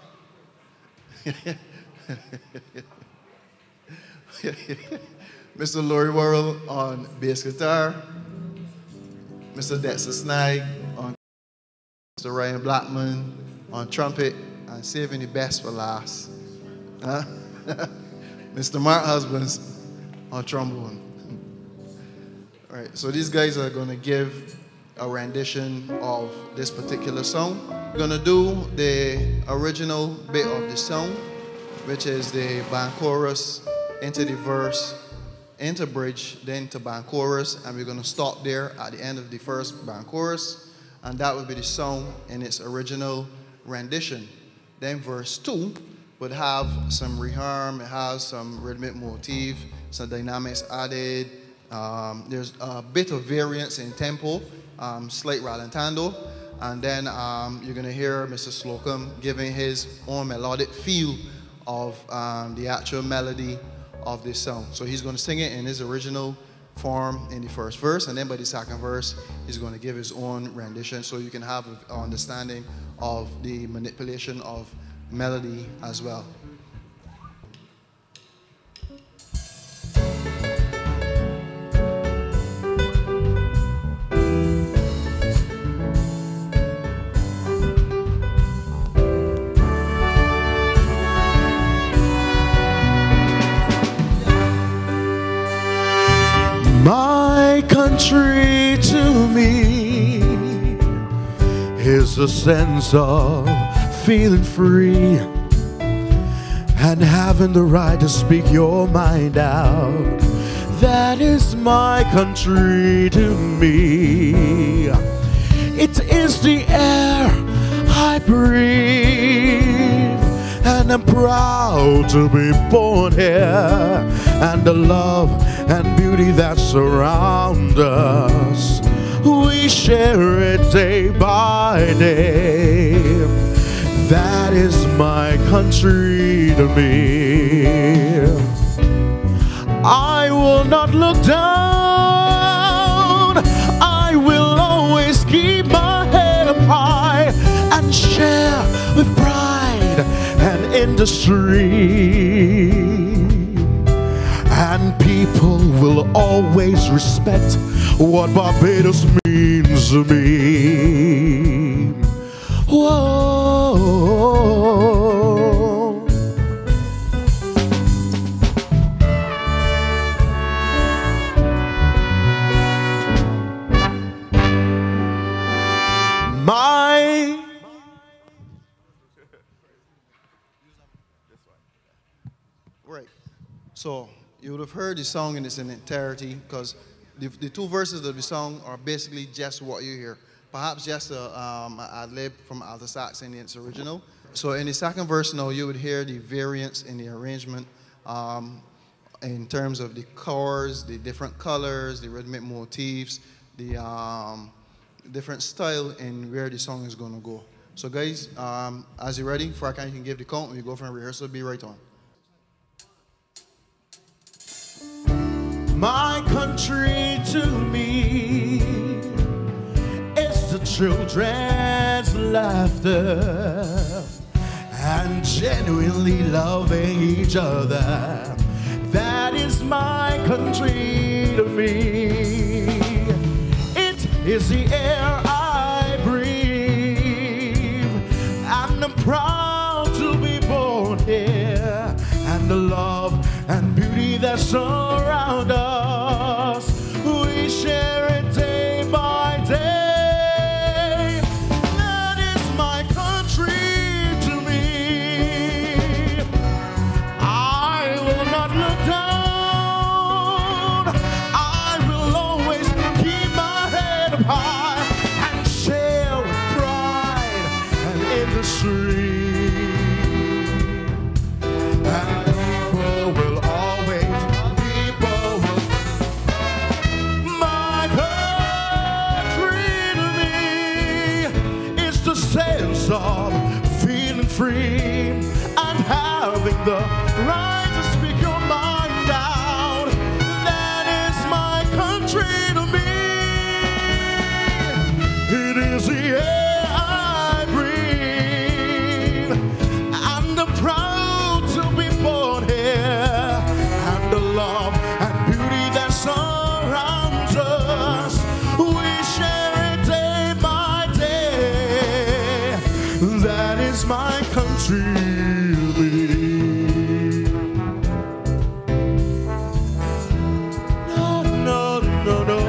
Mr. Laurie Worrell on bass guitar. Mr. Dexter Snag on Mr. Ryan Blackman on trumpet, and saving the best for last, Mr. Mark Husbands on trombone. All right, so these guys are going to give a rendition of this particular song. We're going to do the original bit of the song, which is the band chorus into the verse, into bridge, then to band chorus, and we're going to stop there at the end of the first band chorus, and that will be the song in its original rendition. Then verse 2 would have some reharm, it has some rhythmic motif, some dynamics added. There's a bit of variance in tempo, slight rallentando, and then you're going to hear Mr. Slocum giving his own melodic feel of the actual melody of this song. So he's going to sing it in his original form in the first verse, and then by the second verse, he's going to give his own rendition so you can have an understanding of the manipulation of melody as well. My country to me is a sense of feeling free and having the right to speak your mind out. That is my country to me. It is the air I breathe, and I'm proud to be born here, and the love and beauty that surround us, we share it day by day. That is my country to me. I will not look down, I will always keep my head up high and share with pride and industry. And people will always respect what Barbados means to me. Whoa. My Right. So you would have heard the song in its entirety, because the two verses of the song are basically just what you hear. Perhaps just an ad-lib from alto sax in its original. So in the second verse now, you would hear the variance in the arrangement in terms of the chords, the different colors, the rhythmic motifs, the different style in where the song is going to go. So guys, as you're ready, Farrakhan, you can give the count. When you go from rehearsal, be right on. My country to me is the children's laughter and genuinely loving each other. That is my country to me. It is the air I breathe, and I'm proud to be born here, and the love and beauty that surround us, we share it day by day. That is my country to me. I will not look down, I will always keep my head up high and share with pride and industry. Of feeling free and having the right to speak your mind out. That is my country to me. It is the air I breathe, and I'm proud to be born here, and the love and beauty that surrounds us, we share it day by day. That is my country. No, no, no, no.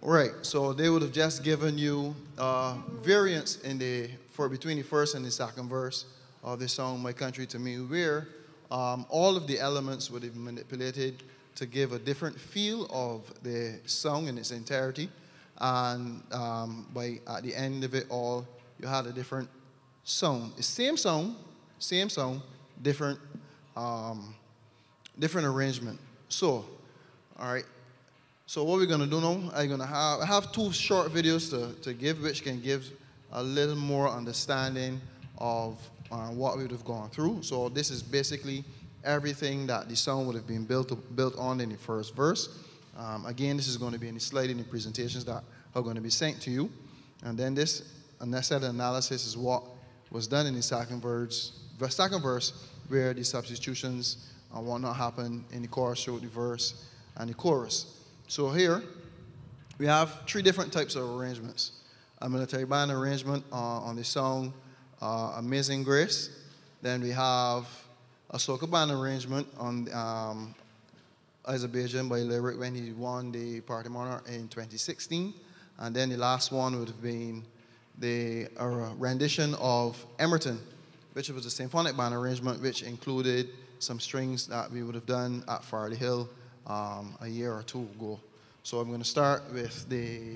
Right, so they would have just given you variance in between the first and the second verse of the song "My Country to Me," where all of the elements would have been manipulated to give a different feel of the song in its entirety, and at the end of it all, you had a different song. The same song, different different arrangement. So, all right. So what we're gonna do now, I have two short videos to give, which can give a little more understanding of what we would have gone through. So this is basically everything that the song would have been built on in the first verse. Again, this is going to be in the slide in the presentations that are going to be sent to you. And then this unnecessary analysis is what was done in the second verse, where the substitutions and what not happened in the chorus through the verse and the chorus. So here, we have three different types of arrangements. A military band arrangement on the song Amazing Grace. Then we have a soca band arrangement on Azerbaijan by Lyric when he won the Party Monarch in 2016. And then the last one would have been the rendition of Emerton, which was a symphonic band arrangement, which included some strings that we would have done at Farley Hill a year or two ago. So I'm going to start with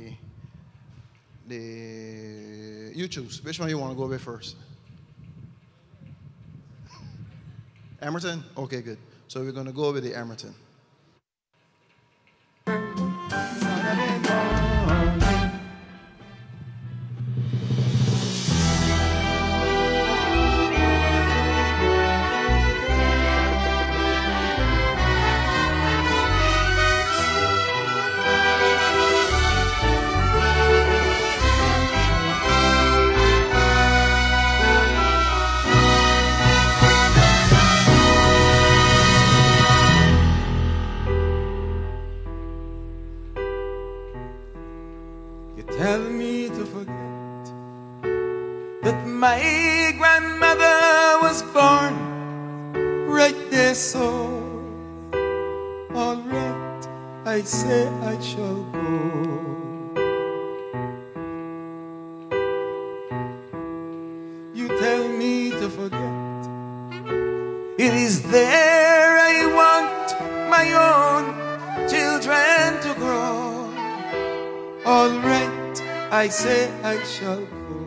you choose. Which one you want to go with first? Emerton? Okay, good. So we're going to go with the Emerton. Tell me to forget that my grandmother was born right there, so all right, I say I shall go. You tell me to forget, it is there I want my own children to grow. All right, I say I shall go.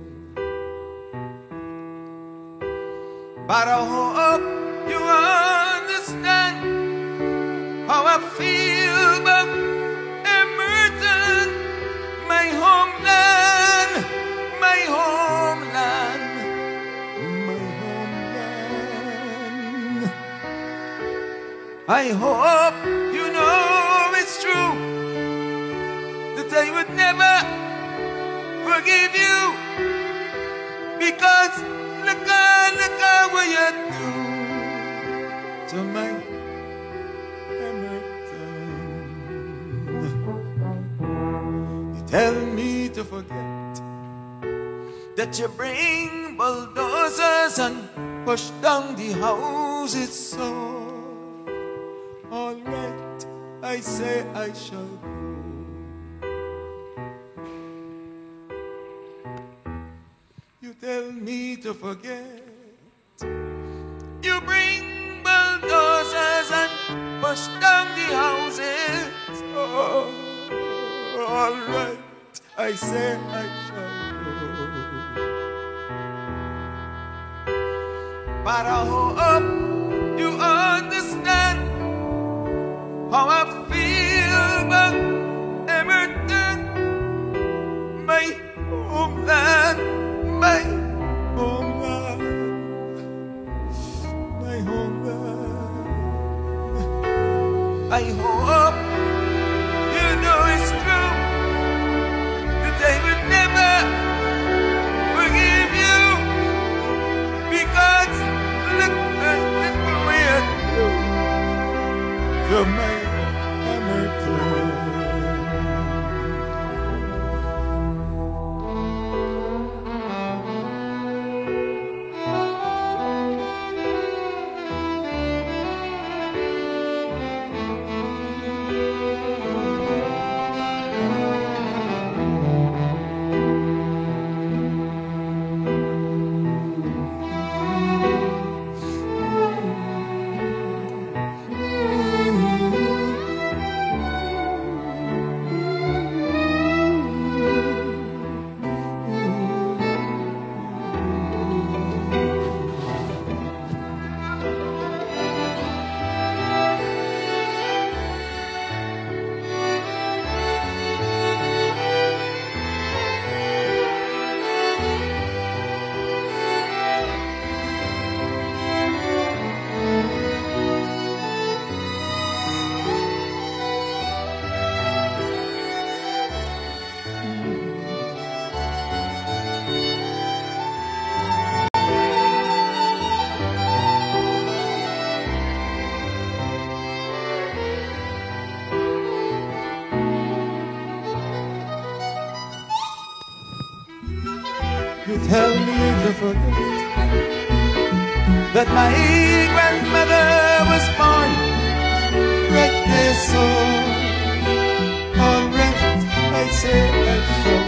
But I hope you understand how I feel about Emerton, my homeland, my homeland, my homeland. I hope you know it's true that I would never forgive you, because look at what you do to my Emerton. You tell me to forget that you bring bulldozers and push down the houses, so all right, I say I shall go. You tell me to forget. You bring bulldozers and push down the houses. Oh, all right, I say I shall go. But I hope you understand how I feel about Emerton, my homeland. My homeland, my homeland. I hope you know it's true that I would never forgive you, because look at the way I do to my Emerton. tell me to forget that my grandmother was born right there, so alright, I say I shall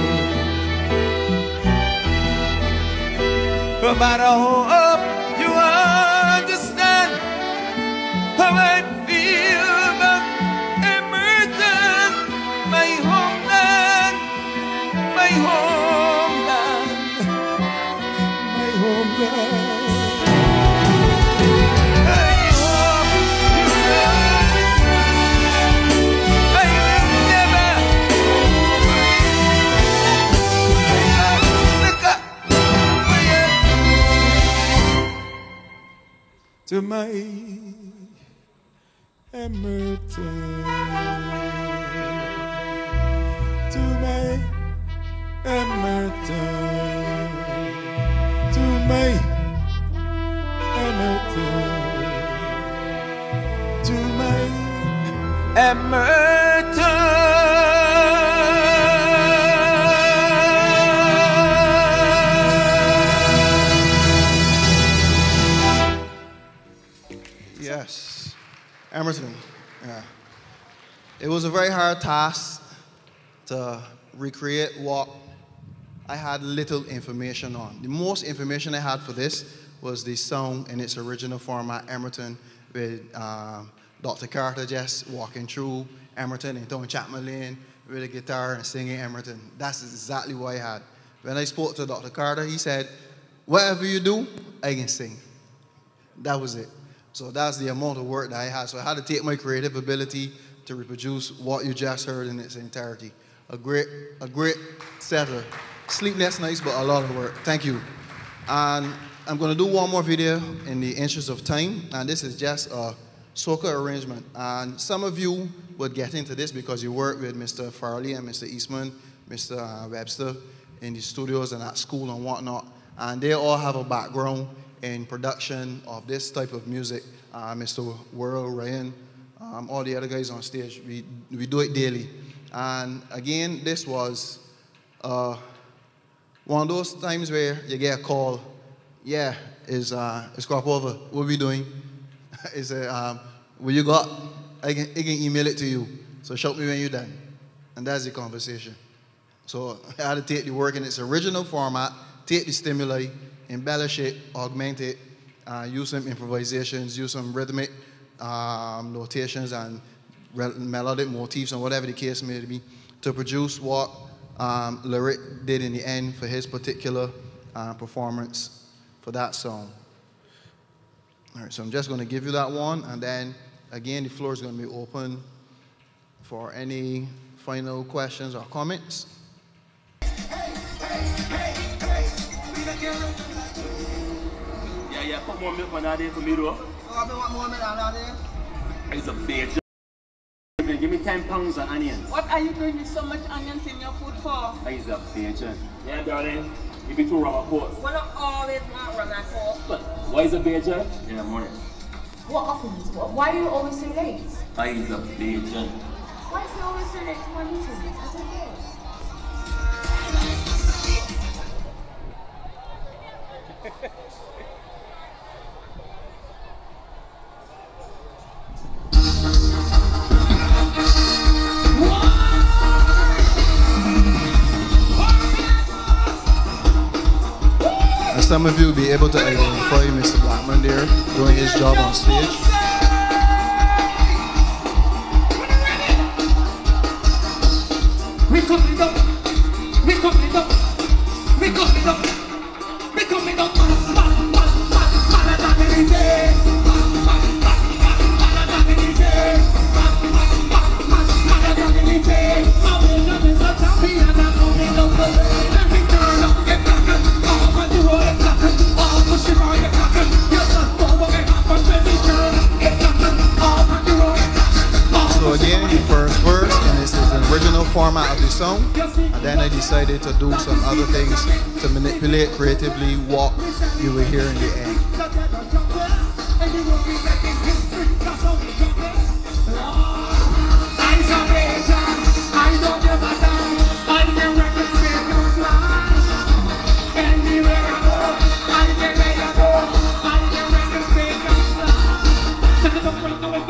go. No matter how up you understand how I feel about Emerton, my homeland, my homeland, my homeland. To my Emerton, to my Emerton, to my Emerton, to my Emerton. Yes, Emerson. Yeah. It was a very hard task to recreate what I had little information on. The most information I had for this was the song in its original format, Emerton, with Dr. Carter just walking through Emerton and Tony Chapman Lane with a guitar and singing Emerton. That's exactly what I had. When I spoke to Dr. Carter, he said, whatever you do, I can sing. That was it. So that's the amount of work that I had. So I had to take my creative ability to reproduce what you just heard in its entirety. A great set of sleepless nights, but a lot of work. Thank you. And I'm going to do one more video in the interest of time. And this is just a soca arrangement. And some of you would get into this because you work with Mr. Farley and Mr. Eastman, Mr. Webster in the studios and at school and whatnot. And they all have a background in production of this type of music. Mr. Worrell, Ryan, all the other guys on stage, we do it daily. And again, this was one of those times where you get a call, yeah, it's crop over, what are we doing? It's what you got? I can email it to you. So shout me when you're done. And that's the conversation. So I had to take the work in its original format, take the stimuli, embellish it, augment it, use some improvisations, use some rhythmic notations and melodic motifs and whatever the case may be to produce what Lyric did in the end for his particular performance for that song. All right, so I'm just going to give you that one, and then again the floor is going to be open for any final questions or comments. Yeah, put more milk on that there for me, though. Oh, I want more milk on that there. It's a bitch. Give me 10 pounds of onions. What are you doing with so much onions in your food for? It's a bitch. Yeah, darling. Give me 2 rubber coats. Well, I always want rubber coats. But why is a bitch in the morning? What happens? Why do you always say late? It's a bitch. Why is he always say late to my meetings? I said yes. Some of you will be able to identify Mr. Blackman there doing his job on stage. We coming up, we coming up, we coming up, we coming up, So again, the first verse, and this is the original format of the song, and then I decided to do some other things to manipulate creatively what you will hear in the end. I don't give a damn. I'm the record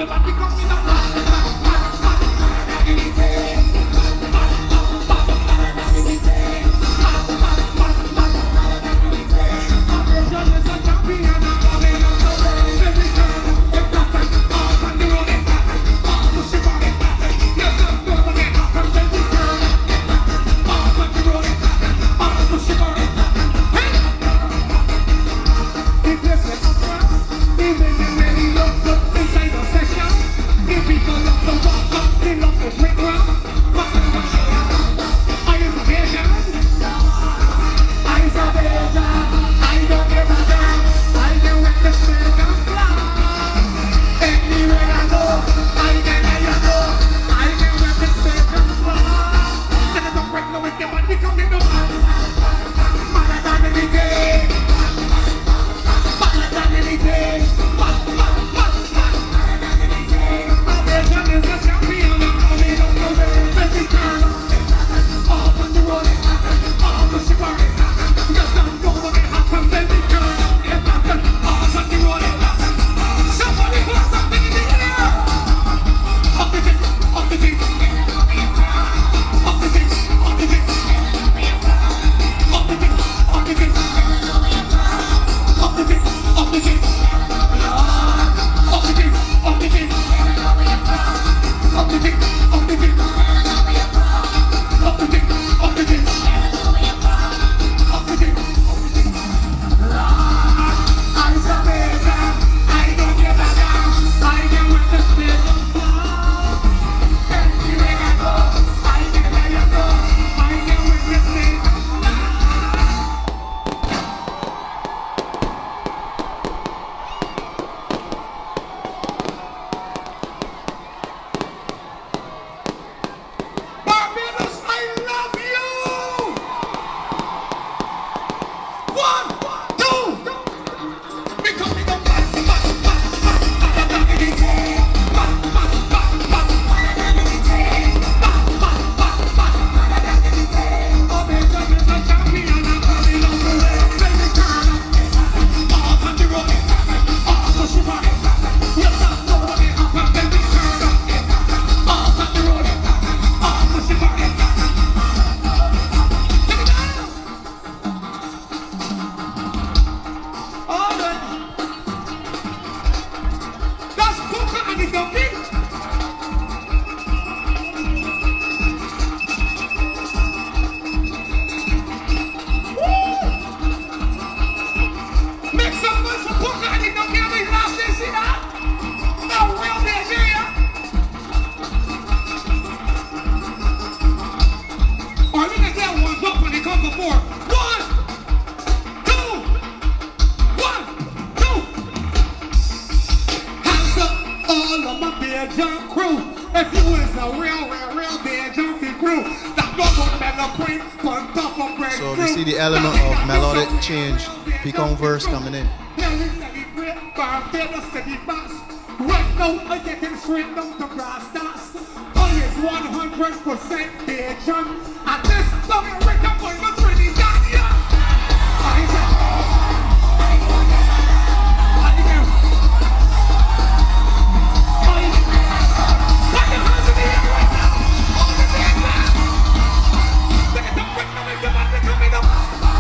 So if you see the element of melodic change, pecan verse coming in. Right now, I get him straight down to brass tacks. I is 100% Bajan. And this song is written by my friend Dania. I said, put your hands in the air right now. All the big man. Look at the quick coming, come on, they're coming up.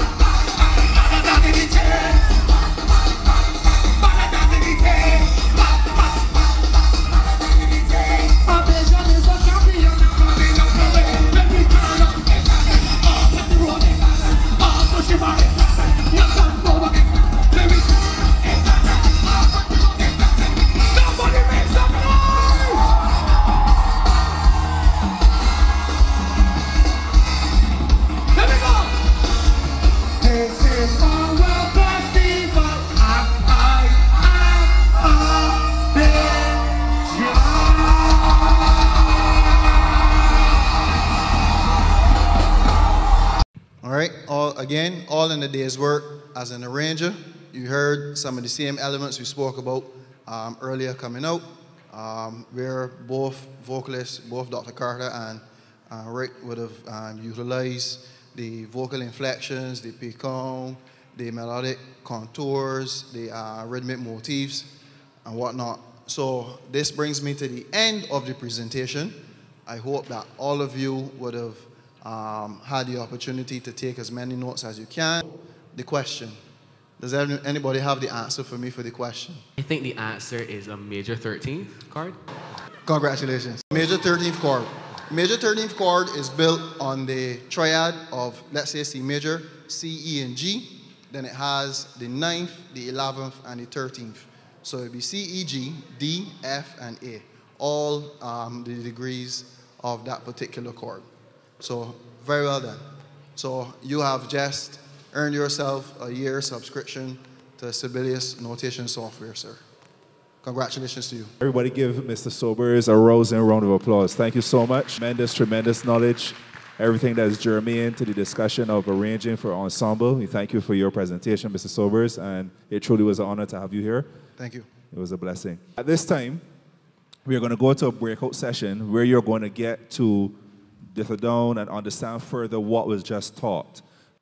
All in the day's work as an arranger. You heard some of the same elements we spoke about earlier coming out. Where both vocalists, both Dr. Carter and Rick would have utilized the vocal inflections, the pecan, the melodic contours, the rhythmic motifs, and whatnot So this brings me to the end of the presentation. I hope that all of you would have had the opportunity to take as many notes as you can. The question. Does anybody have the answer for me for the question? I think the answer is a major 13th chord. Congratulations. Major 13th chord. Major 13th chord is built on the triad of, let's say, C major, C, E, and G. Then it has the 9th, the 11th, and the 13th. So it'll be C, E, G, D, F, and A. All the degrees of that particular chord. So very well done. So you have just earned yourself a year subscription to Sibelius notation software, sir. Congratulations to you. Everybody give Mr. Sobers a rousing round of applause. Thank you so much. Tremendous knowledge. Everything that is germane to the discussion of arranging for ensemble. We thank you for your presentation, Mr. Sobers, and it truly was an honor to have you here. Thank you. It was a blessing. At this time, we are going to go to a breakout session where you're going to get to dither down and understand further what was just taught.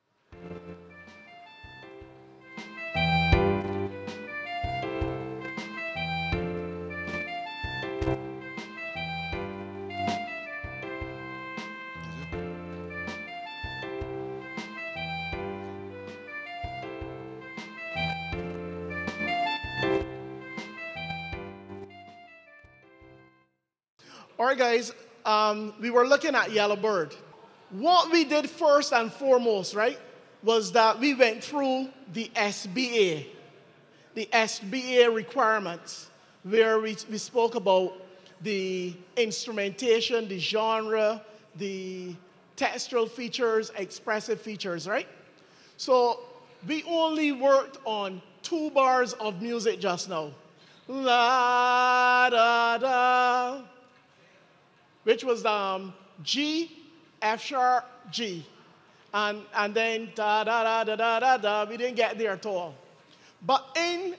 All right, guys, we were looking at Yellowbird. What we did first and foremost, right, was that we went through the SBA requirements, where we spoke about the instrumentation, the genre, the textural features, expressive features, right? So we only worked on 2 bars of music just now. La, da, da. Which was G, F sharp, G. And then da, da, da, da, da, da, da. We didn't get there at all. But in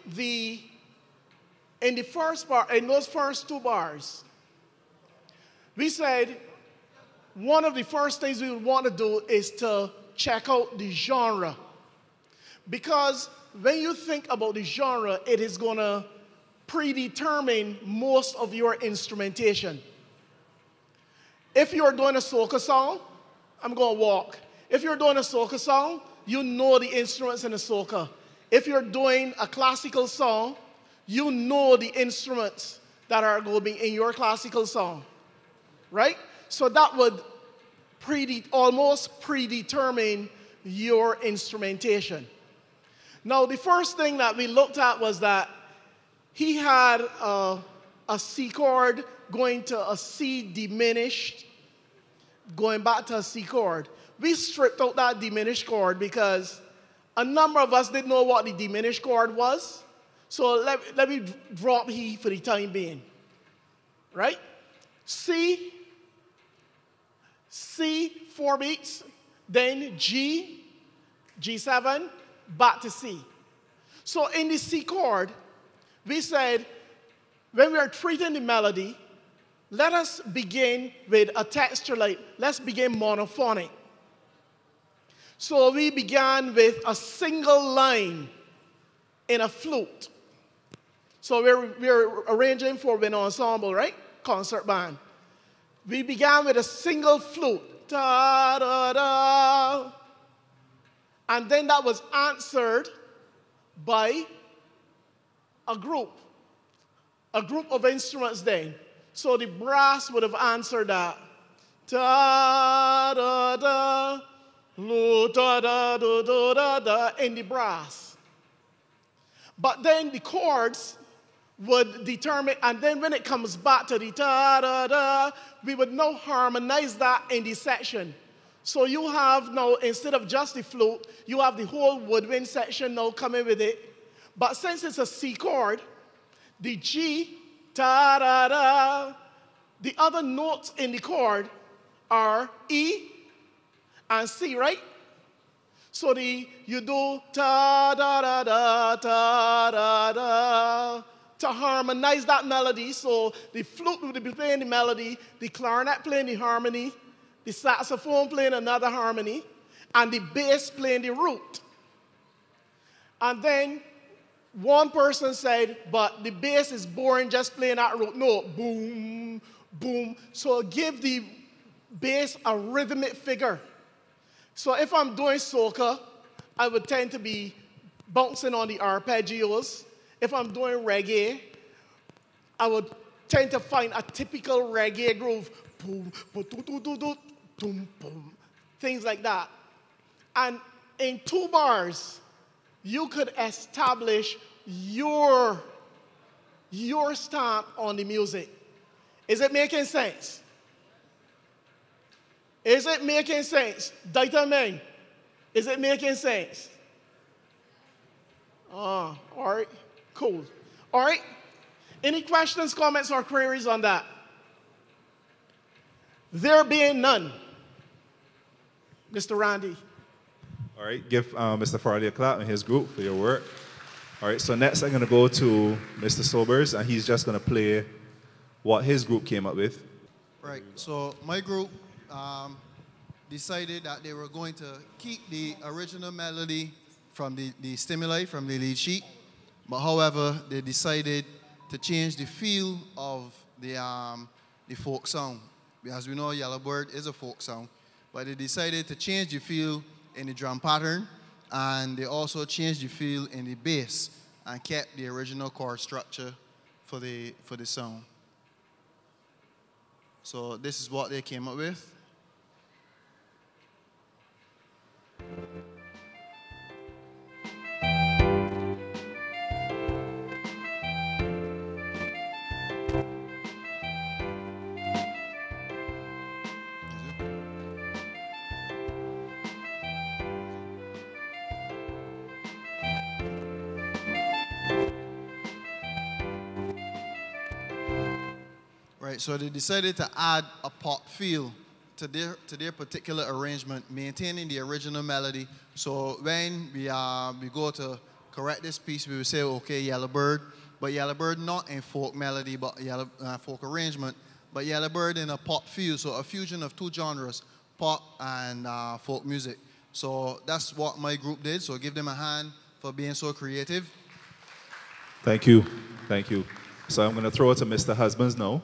the first bar, in those first 2 bars, we said one of the first things we would want to do is to check out the genre. Because when you think about the genre, it is going to predetermine most of your instrumentation. If you're doing a soca song, I'm going to walk. If you're doing a soca song, you know the instruments in the soca. If you're doing a classical song, you know the instruments that are going to be in your classical song, right? So that would almost predetermine your instrumentation. Now, the first thing that we looked at was that he had a C chord going to a C diminished, going back to a C chord. We stripped out that diminished chord because a number of us didn't know what the diminished chord was. So let me drop he for the time being. Right? C, 4 beats, then G, G7, back to C. So in the C chord, we said, when we are treating the melody, let us begin with a texture like, let's begin monophonic. So we began with a single line in a flute. So we're arranging for an ensemble, right? Concert band. We began with a single flute. Da, da, da. And then that was answered by a group of instruments then. So the brass would have answered that. Da, da, da, lo, da, da, da, da, da, da, in the brass. But then the chords would determine, and then when it comes back to the da, da, da, we would now harmonize that in the section. So you have now, instead of just the flute, you have the whole woodwind section now coming with it. But since it's a C chord, the G, da, da, da, the other notes in the chord are E and C, right? So you do da, da, da, da, da, da, da, to harmonize that melody. So the flute will be playing the melody, the clarinet playing the harmony, the saxophone playing another harmony, and the bass playing the root. And then One person said, but the bass is boring just playing that root note. Boom, boom. So give the bass a rhythmic figure. So if I'm doing soca, I would tend to be bouncing on the arpeggios. If I'm doing reggae, I would tend to find a typical reggae groove. Boom, boom, boom, boom, boom, boom, boom. Things like that. And in 2 bars, you could establish your stamp on the music. Is it making sense? Is it making sense? Ditamine, is it making sense? All right, cool. All right, any questions, comments, or queries on that? There being none, Mr. Randy. All right, give Mr. Farley a clap and his group for your work. All right, so next I'm going to go to Mr. Sobers, and he's just going to play what his group came up with. Right, so my group decided that they were going to keep the original melody from the stimuli, from the lead sheet, but however, they decided to change the feel of the folk song. As we know, Yellowbird is a folk song, but they decided to change the feel in the drum pattern, and they also changed the feel in the bass and kept the original chord structure for the song. So this is what they came up with. Right, so they decided to add a pop feel to their particular arrangement, maintaining the original melody. So when we go to correct this piece, we will say, okay, Yellowbird, but Yellowbird not in folk melody, but folk arrangement, but Yellowbird in a pop feel, so a fusion of 2 genres, pop and folk music. So that's what my group did, so give them a hand for being so creative. Thank you, thank you. So I'm going to throw it to Mr. Husbands now.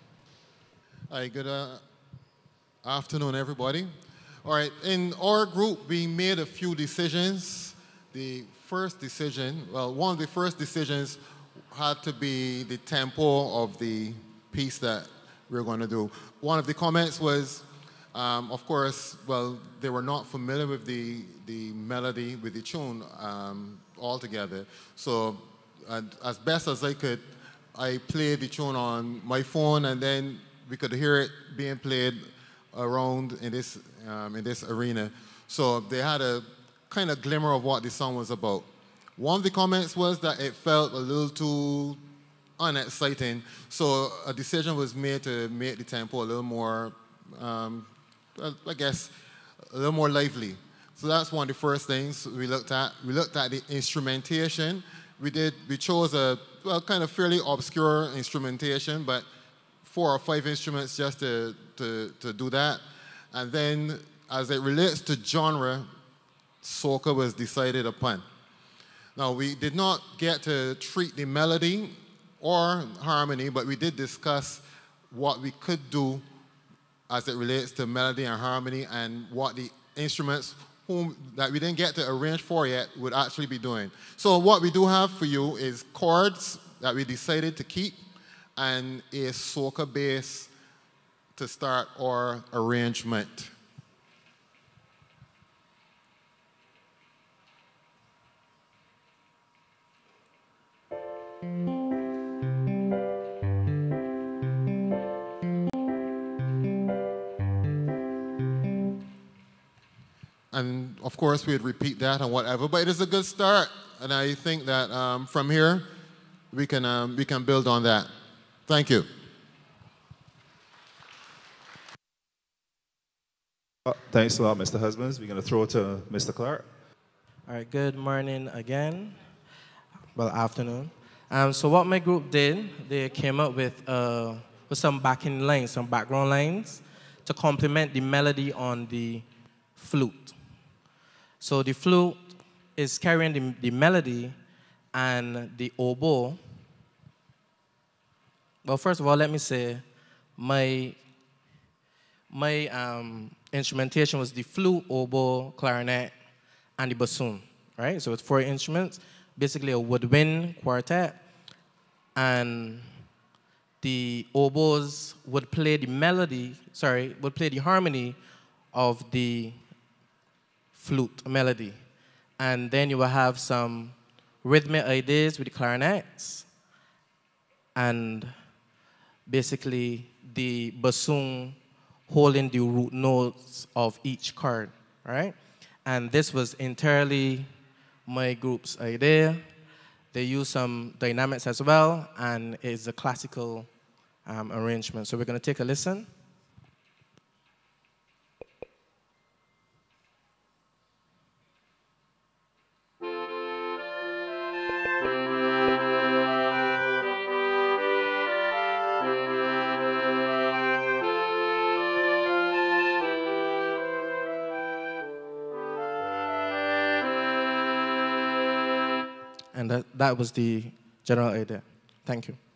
Hi, good afternoon, everybody. All right, in our group, we made a few decisions. The first decision, well, one of the first decisions had to be the tempo of the piece that we're going to do. One of the comments was, of course, well, they were not familiar with the melody, with the tune altogether. So as best as I could, I played the tune on my phone, and then we could hear it being played around in this arena. So they had a kind of glimmer of what the song was about. One of the comments was that it felt a little too unexciting, so a decision was made to make the tempo a little more, I guess, a little more lively. So that's one of the first things we looked at. We looked at the instrumentation. We chose a kind of fairly obscure instrumentation, but 4 or 5 instruments just to do that. And then as it relates to genre, soca was decided upon. Now, we did not get to treat the melody or harmony, but we did discuss what we could do as it relates to melody and harmony, and what the instruments that we didn't get to arrange for yet would actually be doing. So what we do have for you is chords that we decided to keep, and a soca bass to start our arrangement. And of course, we'd repeat that and whatever, but it is a good start, and I think that from here we can build on that. Thank you. Thanks a lot, Mr. Husbands. We're going to throw it to Mr. Clark. All right, good morning again. Well, afternoon. So what my group did, they came up with some backing lines, some background lines to complement the melody on the flute. So the flute is carrying the melody, and the oboe. Well, first of all, let me say my instrumentation was the flute, oboe, clarinet, and the bassoon, right? So it's 4 instruments, basically a woodwind quartet, and the oboes would play the harmony of the flute melody. And then you will have some rhythmic ideas with the clarinets, and basically the bassoon holding the root notes of each chord, right? And this was entirely my group's idea. They use some dynamics as well, and it's a classical arrangement. So we're going to take a listen. And that was the general idea. Thank you.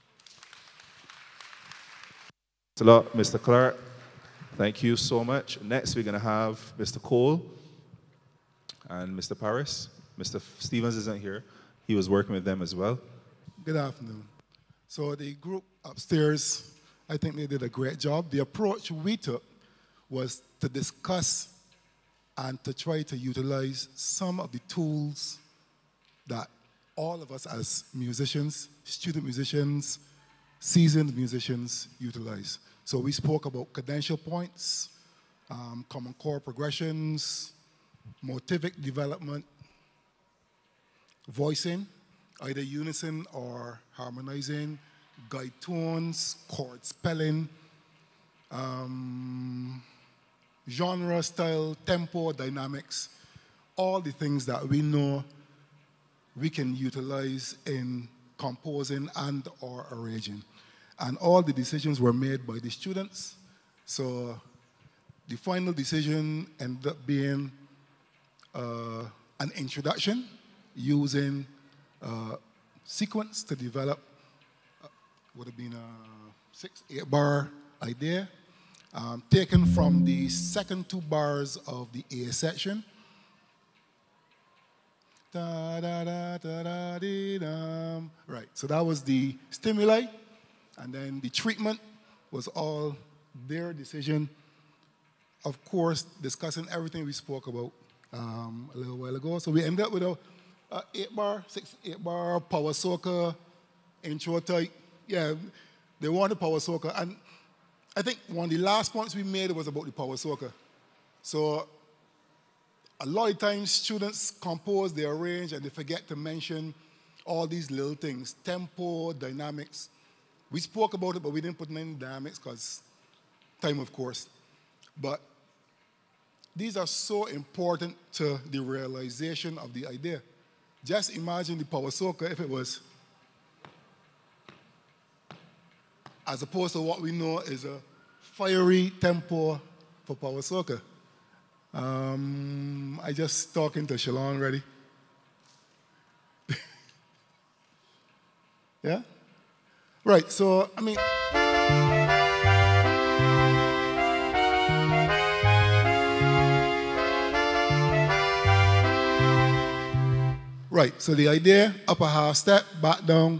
Thanks a lot, Mr. Clark. Thank you so much. Next, we're going to have Mr. Cole and Mr. Paris. Mr. Stevens isn't here. He was working with them as well. Good afternoon. So the group upstairs, I think they did a great job. The approach we took was to discuss and to try to utilize some of the tools that all of us as musicians, student musicians, seasoned musicians utilize. So we spoke about cadential points, common chord progressions, motivic development, voicing, either unison or harmonizing, guide tones, chord spelling, genre, style, tempo, dynamics, all the things that we know we can utilize in composing and or arranging. And all the decisions were made by the students. So the final decision ended up being an introduction using sequence to develop, would have been a 6-8 bar idea, taken from the second 2 bars of the A section. Da, da, da, da, da, dee, dum. Right, so that was the stimuli, and then the treatment was all their decision. Of course, discussing everything we spoke about a little while ago. So we ended up with a 6-8 bar power soca intro type. Yeah, they wanted power soca, and I think one of the last points we made was about the power soca. So a lot of times students compose, they arrange, and they forget to mention all these little things, tempo, dynamics. We spoke about it, but we didn't put in any dynamics because time, of course. But these are so important to the realization of the idea. Just imagine the power soca if it was, as opposed to what we know is a fiery tempo for power soca. I just talking to Shalon already. Yeah? Right, so, I mean, right, so the idea, upper half step, back down.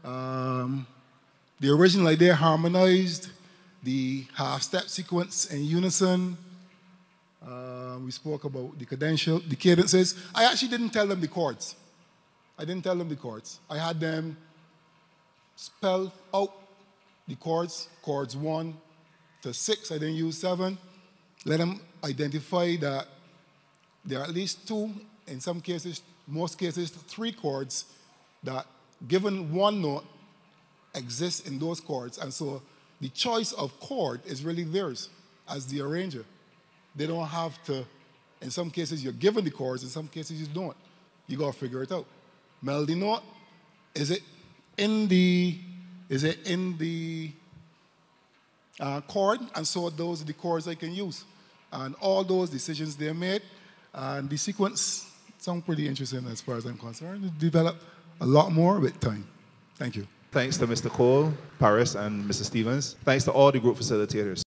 The original idea harmonized the half step sequence in unison. We spoke about the cadences. I actually didn't tell them the chords. I didn't tell them the chords. I had them spell out the chords 1 to 6. I didn't use 7. Let them identify that there are at least 2, in some cases, most cases, 3 chords that, given one note, exist in those chords. And so the choice of chord is really theirs as the arranger. They don't have to, in some cases you're given the chords, in some cases you don't. You gotta figure it out. Melody note, is it in the chord? And so those are the chords I can use. And all those decisions they made, and the sequence sound pretty interesting as far as I'm concerned. Develop a lot more with time. Thank you. Thanks to Mr. Cole, Paris, and Mr. Stevens. Thanks to all the group facilitators.